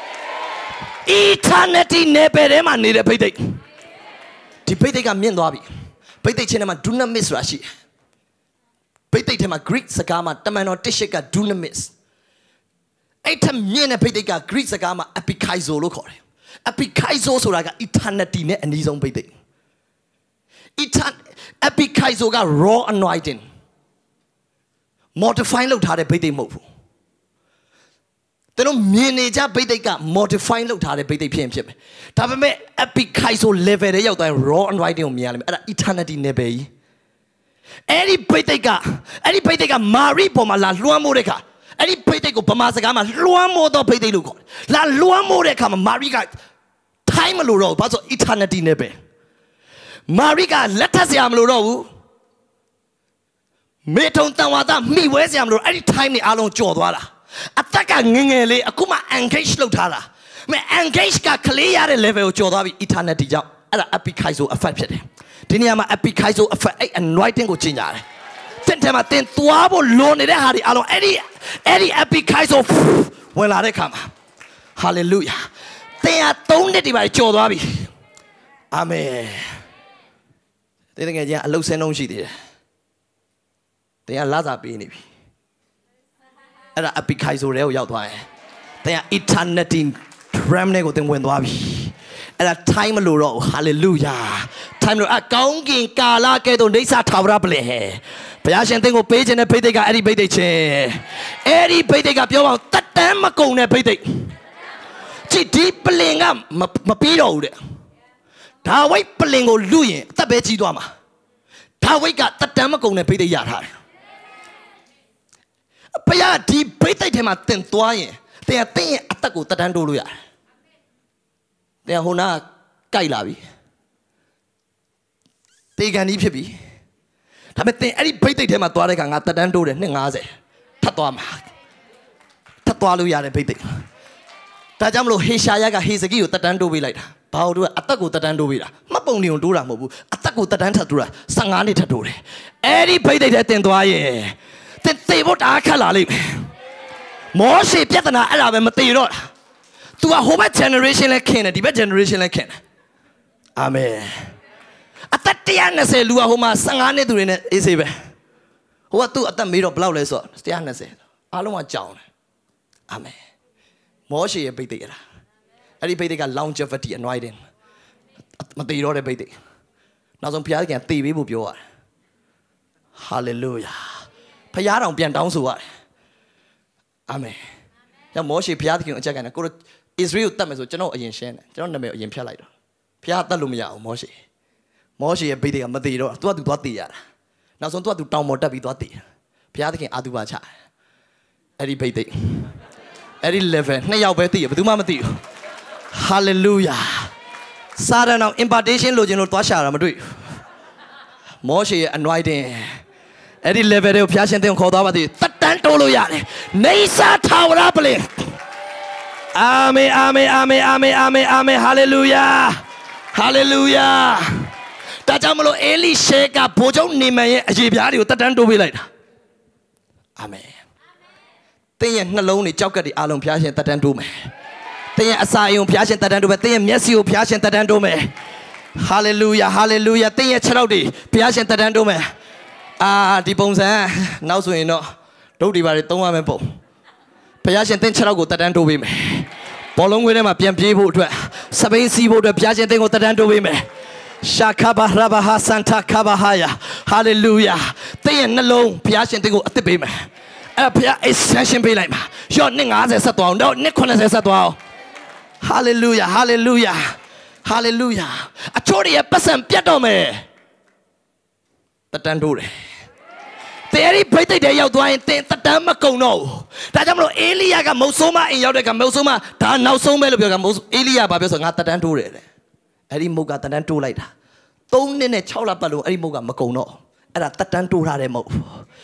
eternity နဲ့ပဲထဲမှာနေတဲ့ဘိတ်သိက်ဒီဘိတ်သိက်ကမြင့်သွားပြီဘိတ်သိက်ချင်းထဲမှာ dunamis ဆိုတာရှိဘိတ်သိက်ထဲမှာ Greek စကားမှာတမန်တော်တစ်ရှစ်က dunamis အဲ့ထမြင့်တဲ့ဘိတ်သိက်က Greek စကားမှာ epikaizo လို့ခေါ်တယ် epikaizo ဆိုတာက eternity နဲ့အနီးဆုံးဘိတ်သိက် etern epikaizo က raw anointing modify လုပ်ထားတဲ့ဘိတ်သိက်မဟုတ်ဘူးကျွန်တော်မြင်နေကြဘိတ်သိက်က modify လုပ်ထားတဲ့ဘိတ်သိက်ဖြစ်ရင်ဖြစ်မယ်ဒါပေမဲ့ epikaizo level တွေရောက်သွားရင် raw anointing ကိုမြင်ရလိမ့်မယ်အဲ့ဒါ eternity နဲ့ပဲကြီးအဲ့ဒီဘိတ်သိက်ကအဲ့ဒီဘိတ်သိက်ကမာရိပေါ်မှာလာလွှမ်းမိုးတဲ့ခါအဲ့ဒီဘိတ်သိက်ကိုဗမာစကားမှာလွှမ်းမိုးတော့ဘိတ်သိက်လို့ခေါ်တယ်လာလွှမ်းမိုးတဲ့ခါမှာမာရိက time မလို့တော့ဘူးဘာလို့ eternity နဲ့ပဲမာရိကလက်ထပ်စရာမလိုတော့ဘူးမေထုံတန်ဝါဒမိဝဲစရာမလိုအဲ့ဒီ time နေအားလုံးကြော်သွားတာအသက်ကငငယ်လေးအခုမှ engage လုပ်ထားတာမဲ engage က clear ရတဲ့ level ကိုကြော်သွားပြီ eternity ကြောင့်အဲ့ဒါ epikaizo effect ဖြစ်တယ်ဒီနေရာမှာ epikaizo effect အဲ့ anointing ကိုကျင့်ကြတယ်တင်တယ်မှာတင်သွားဖို့လွန်နေတဲ့ဟာတွေအားလုံးအဲ့ဒီအဲ့ဒီ epikaizo ဝင်လာတဲ့ခါမှာ hallelujah တင်ရသုံးနှစ်ဒီပါကြော်သွားပြီအာမင်တဲ့ငယ်ချင်းအလုတ်ဆင်းလုံးရှိသေးတယ်တင်ရလာစာပေးနေပြီအဲ့ဒါ epikaizo တွေကိုရောက်သွားရင်တင်ရ eternity realm နဲ့ကိုတင်ဝင်သွားပြီအဲ့ဒါ time မလို့တော့ hallelujah time လို့အကောင်းကင်ကာလကဲ့သို့နေစာထာဝရပလင်ဟဲ့ဘုရားရှင်တင်ကိုပေးခြင်းတဲ့ဘိသိက်ကအဲ့ဒီဘိသိက်ချင်းအဲ့ဒီဘိသိက်ကပြောပါဦးတတ်တမ်းမကုန်တဲ့ဘိသိက်ကြည့်ဒီပလင်ကမပြီးတော့ဘူးတဲ့ဒါဝိတ်ပလင်ကိုလူရင်အသက်ပဲကြီးသွားမှာဒါဝိတ်ကတတ်တမ်းမကုန်တဲ့ဘိသိက်ရထားတယ်ဘုရားဒီဘိသိက်ထဲမှာတင်သွားရင်တင်ကတင်ရဲ့အသက်ကိုတတ်တမ်းတိုးလို့ရတယ်တင်ဟိုနာကြိုက်လာပြီတေကန်ကြီးဖြစ်ပြီဒါပေမဲ့တင်အဲ့ဒီဘိတ်သိက်ထဲမှာသွားတဲ့ခါငါတက်တန်းတိုးတယ်နှစ်ငါးဆယ်ထပ်သွားမှာထပ်သွားလို့ရတယ်ဘိတ်သိက်ဒါကြောင့်မလို့ဟေရှာယကဟေဇကိကိုတက်တန်းတိုးပေးလိုက်တာဘာလို့တို့ကအသက်ကိုတက်တန်းတိုးပေးတာမှတ်ပုံတွေကိုတိုးတာမဟုတ်ဘူးအသက်ကိုတက်တန်းထပ်တိုးတာဆယ်ငါးနှစ်ထပ်တိုးတယ်အဲ့ဒီဘိတ်သိက်ထဲတင်သွားရင်တင်သေဖို့တအားခက်လာလိမ့်မယ်မောရှေပြဿနာအဲ့ဒါပဲမသေတော့တာ तू ကဟိုဘက် generation လဲခင်တယ်ဒီဘက် generation လဲခင်တယ်အာမင်အသက်one hundred twentyလူကဟိုမှာဖifteenနှစ်သူတွေနဲ့အေးဆေးပဲဟိုကသူ့အသက်မေးတော့ဘယ်လောက်လဲဆိုတော့one hundred twentyအားလုံးကကြောင်တယ်အာမင်မောရှေရဲ့ဘိတ်သိက်ရတာအဲ့ဒီဘိတ်သိက်က longevity anointing မတည်တော့တဲ့ဘိတ်သိက်နောက်ဆုံးဘုရားခင်တည်ပေးဖို့ပြောရတယ် hallelujah ဘုရားတော်ပြန်တောင်းဆိုရတယ်အာမင်ညမောရှေဘုရားခင်ကိုအကြက်ကန်တယ်ကိုတို့ Israel ကိုတတ်မယ်ဆိုကျွန်တော်အရင်ရှင်းတယ်ကျွန်တော်နာမည်အရင်ဖြတ်လိုက်တော့ဘုရားတတ်လို့မရအောင်မောရှေမောရှေရဲ့ဘိတ်တွေကမတည်တော့သူကသူသွားတည်ရတာနောက်ဆုံးသူကသူတောင်ပေါ်တက်ပြီးသွားတည်ဘုရားသခင်အာသူပါချအဲ့ဒီဘိတ်တွေအဲ့ဒီ level နှစ်ယောက်ပဲတည်ရဘယ်သူမှမတည်ဘူး hallelujah စာရနောင် impartation လို့ခြင်းလို့သွားရှာတာမတွေ့မောရှေရဲ့ anointing အဲ့ဒီ level တွေကိုဘုရားရှင်သင်ခေါ်သွားပါသေးတက်တန်းတိုးလို့ရတယ်နေစာထာဝရပလင်အာမင်အာမင်အာမင်အာမင်အာမင်အာမင် hallelujah hallelujah ဒါကြောင့်မလို့အေလိရှေကဘိုးချုပ်နေမန်ရဲ့အရေးပြားတွေကိုတက်တန်းတိုးပေးလိုက်တာအာမင်သင်ရဲ့နှလုံးတွေကြောက်ကတ်တွေအားလုံးဘုရားရှင်တက်တန်းတိုးမယ်သင်ရဲ့အစာအိမ်ကိုဘုရားရှင်တက်တန်းတိုးမယ်သင်ရဲ့မျက်စိကိုဘုရားရှင်တက်တန်းတိုးမယ်ဟာလေလုယာဟာလေလုယာသင်ရဲ့ခြေထောက်တွေဘုရားရှင်တက်တန်းတိုးမယ်အာဒီပုံစံနောက်ဆိုရင်တော့ဒုတ်တွေပါတွေသုံးရမယ်ပုံဘုရားရှင်သင်ခြေထောက်ကိုတက်တန်းတိုးပေးမယ်ဘောလုံးခွေးထဲမှာပြန်ပြေးဖို့အတွက်စပိန်စီးဖို့အတွက်ဘုရားရှင်သင်ကိုတက်တန်းတိုးပေးမယ်Shakaba Rabaha Santa Kabahaya Hallelujah သင်ရဲ့နှလုံးဘုရားရှင်သင်ကိုအသစ်ပေးမယ်အဲ့ဘုရား extension ပေးလိုက်မှာရော့နှစ်fiftyဆက်သွားအောင်တော့နှစ်seventyဆက်သွားအောင် Hallelujah Hallelujah Hallelujah အချို့တွေပတ်စံပြတ်တော့မယ်တတန်းတိုးတယ်တဲ့အဲ့ဒီဘိတ်သိက်တွေရောက်သွားရင်သင်တတန်းမကုန်တော့ဘူးဒါကြောင့်မလို့အေလိယကမုတ်ဆိုးမအိမ်ရောက်တဲ့ကမုတ်ဆိုးမဒါနောက်ဆုံးပဲလို့ပြောကမုတ်အေလိယဘာပြောဆိုငါတတန်းတိုးတယ်အဲ့ဒီမုတ်ကတတန်းတိုးလိုက်တာthreeနှစ်နဲ့sixလပတ်လုံးအဲ့ဒီမုတ်ကမကုံတော့အဲ့ဒါတတန်းတိုးထားတဲ့မုတ်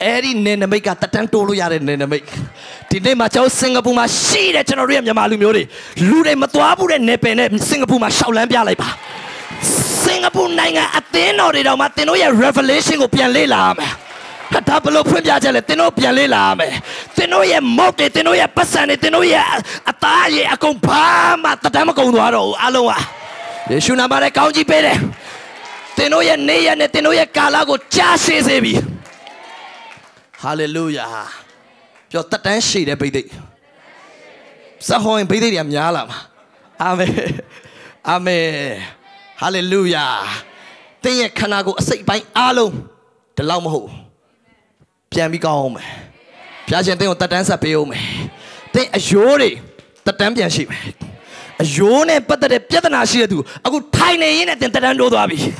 Eri Nenamika Tatantolo Yare Nenamik. Today, my child Singapore, she that generate Yamalumuri. Lude Matuabu and Nepen, Singapore, Shaulambia Lapa. Singapore Nanga Atheno, Matenoya Revelation of Pianlela. A double of Pujajale, Teno Pianlela. Tenoya Moke, Tenoya Passane, Tenoya Ataye, Acompama, Tatamaco, Aloa. Yeshunamara County Pere. Tenoya Nea, Tenoya Calago, Chassis Ebi. Hallelujah. Your Tatan sheet every day. Saho and Bidi Yalam. Amen. Amen. Hallelujah. Then Kanago say by Alo, the Lamo. Piami Gome. Piajan de Tatansa Piome. Then a jury, the championship. A jone, but the Piatana do. A good tiny in it and Tatando Dabi.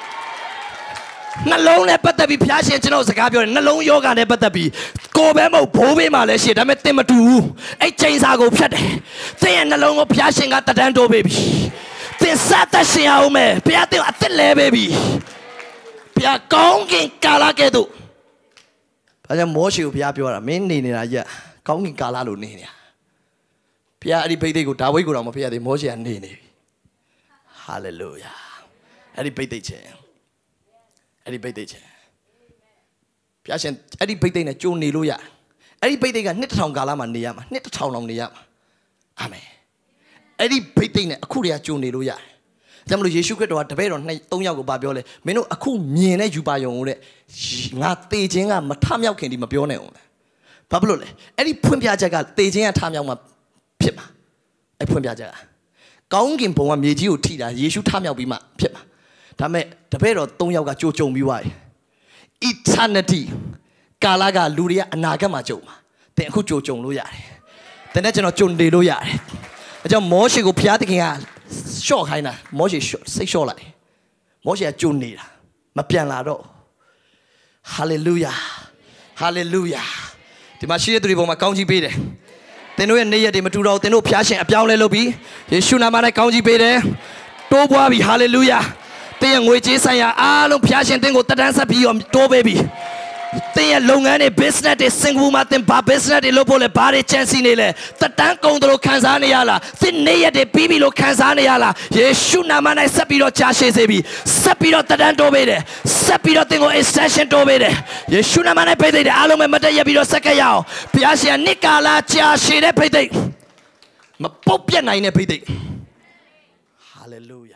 Nalone Patabi Piajan Genosacabio, Nalone Yoga and Patabi. Go Bemo, Pobe Malaysia, I met them at two. Eight chains I go shut. Then Nalone Piajan at the Dando baby. Then Sata Xiaome, Piate at the le baby. Pia Konging Kalakedo. But I'm more sure Piapio, a mini in a year. Konging Kalalunia. Pia di Pete go Tawi go on Pia de Moshi and Nini. Hallelujah. Eddie Pete. Eddie Pete. Piasan, Eddie Pete in a Juni Luya. Eddie Pete got knit town Galama Niama, knit town on Niama. Amen. Eddie Pete in a Kuria Juni Luya. Jamu Yeshu get to a debate on Tonyago Babiole. Meno a cool mean as you buy your own. Not teaching a Matamia candy Mapione. Pablo, Eddie Pumpiajaga, teaching a Tamia Pima. A Pumpiaja. Gongin Poma made you Tida, Yeshu Tamia Bima Pima. Tame, the better Tonyaga Jojo Miwai. Eternity. Galaga Luria and Nagama Joma. Then who Jojo Luya. The national Jun de Luya. A John Moshi go Piatica. Sure, Hina, Moshi, say sure like Moshi a Juni, Mapianado. Hallelujah, hallelujah. The machine to my county bede. Then we near the Maturo, then no Piash, a Piaule lobby, Yeshunamana county bede. Tobabi, hallelujah. Then which is I don't Piash and then go to dance up your door baby. They are long and a business, a single matin, bar business, a local body chance in it. The Tankondro Kanzaniala, the Nea de Bibilo Kanzaniala, Yeshunamana Sapiro Chashebi, Sapiro Tadanto Bede, Sapiro Tingo Extension to Bede, Yeshunamana Pede, Alum and Mataya Biro Sakayao, Piasia Nicola Chashe Pede, Mapopia Nine Pede. Hallelujah.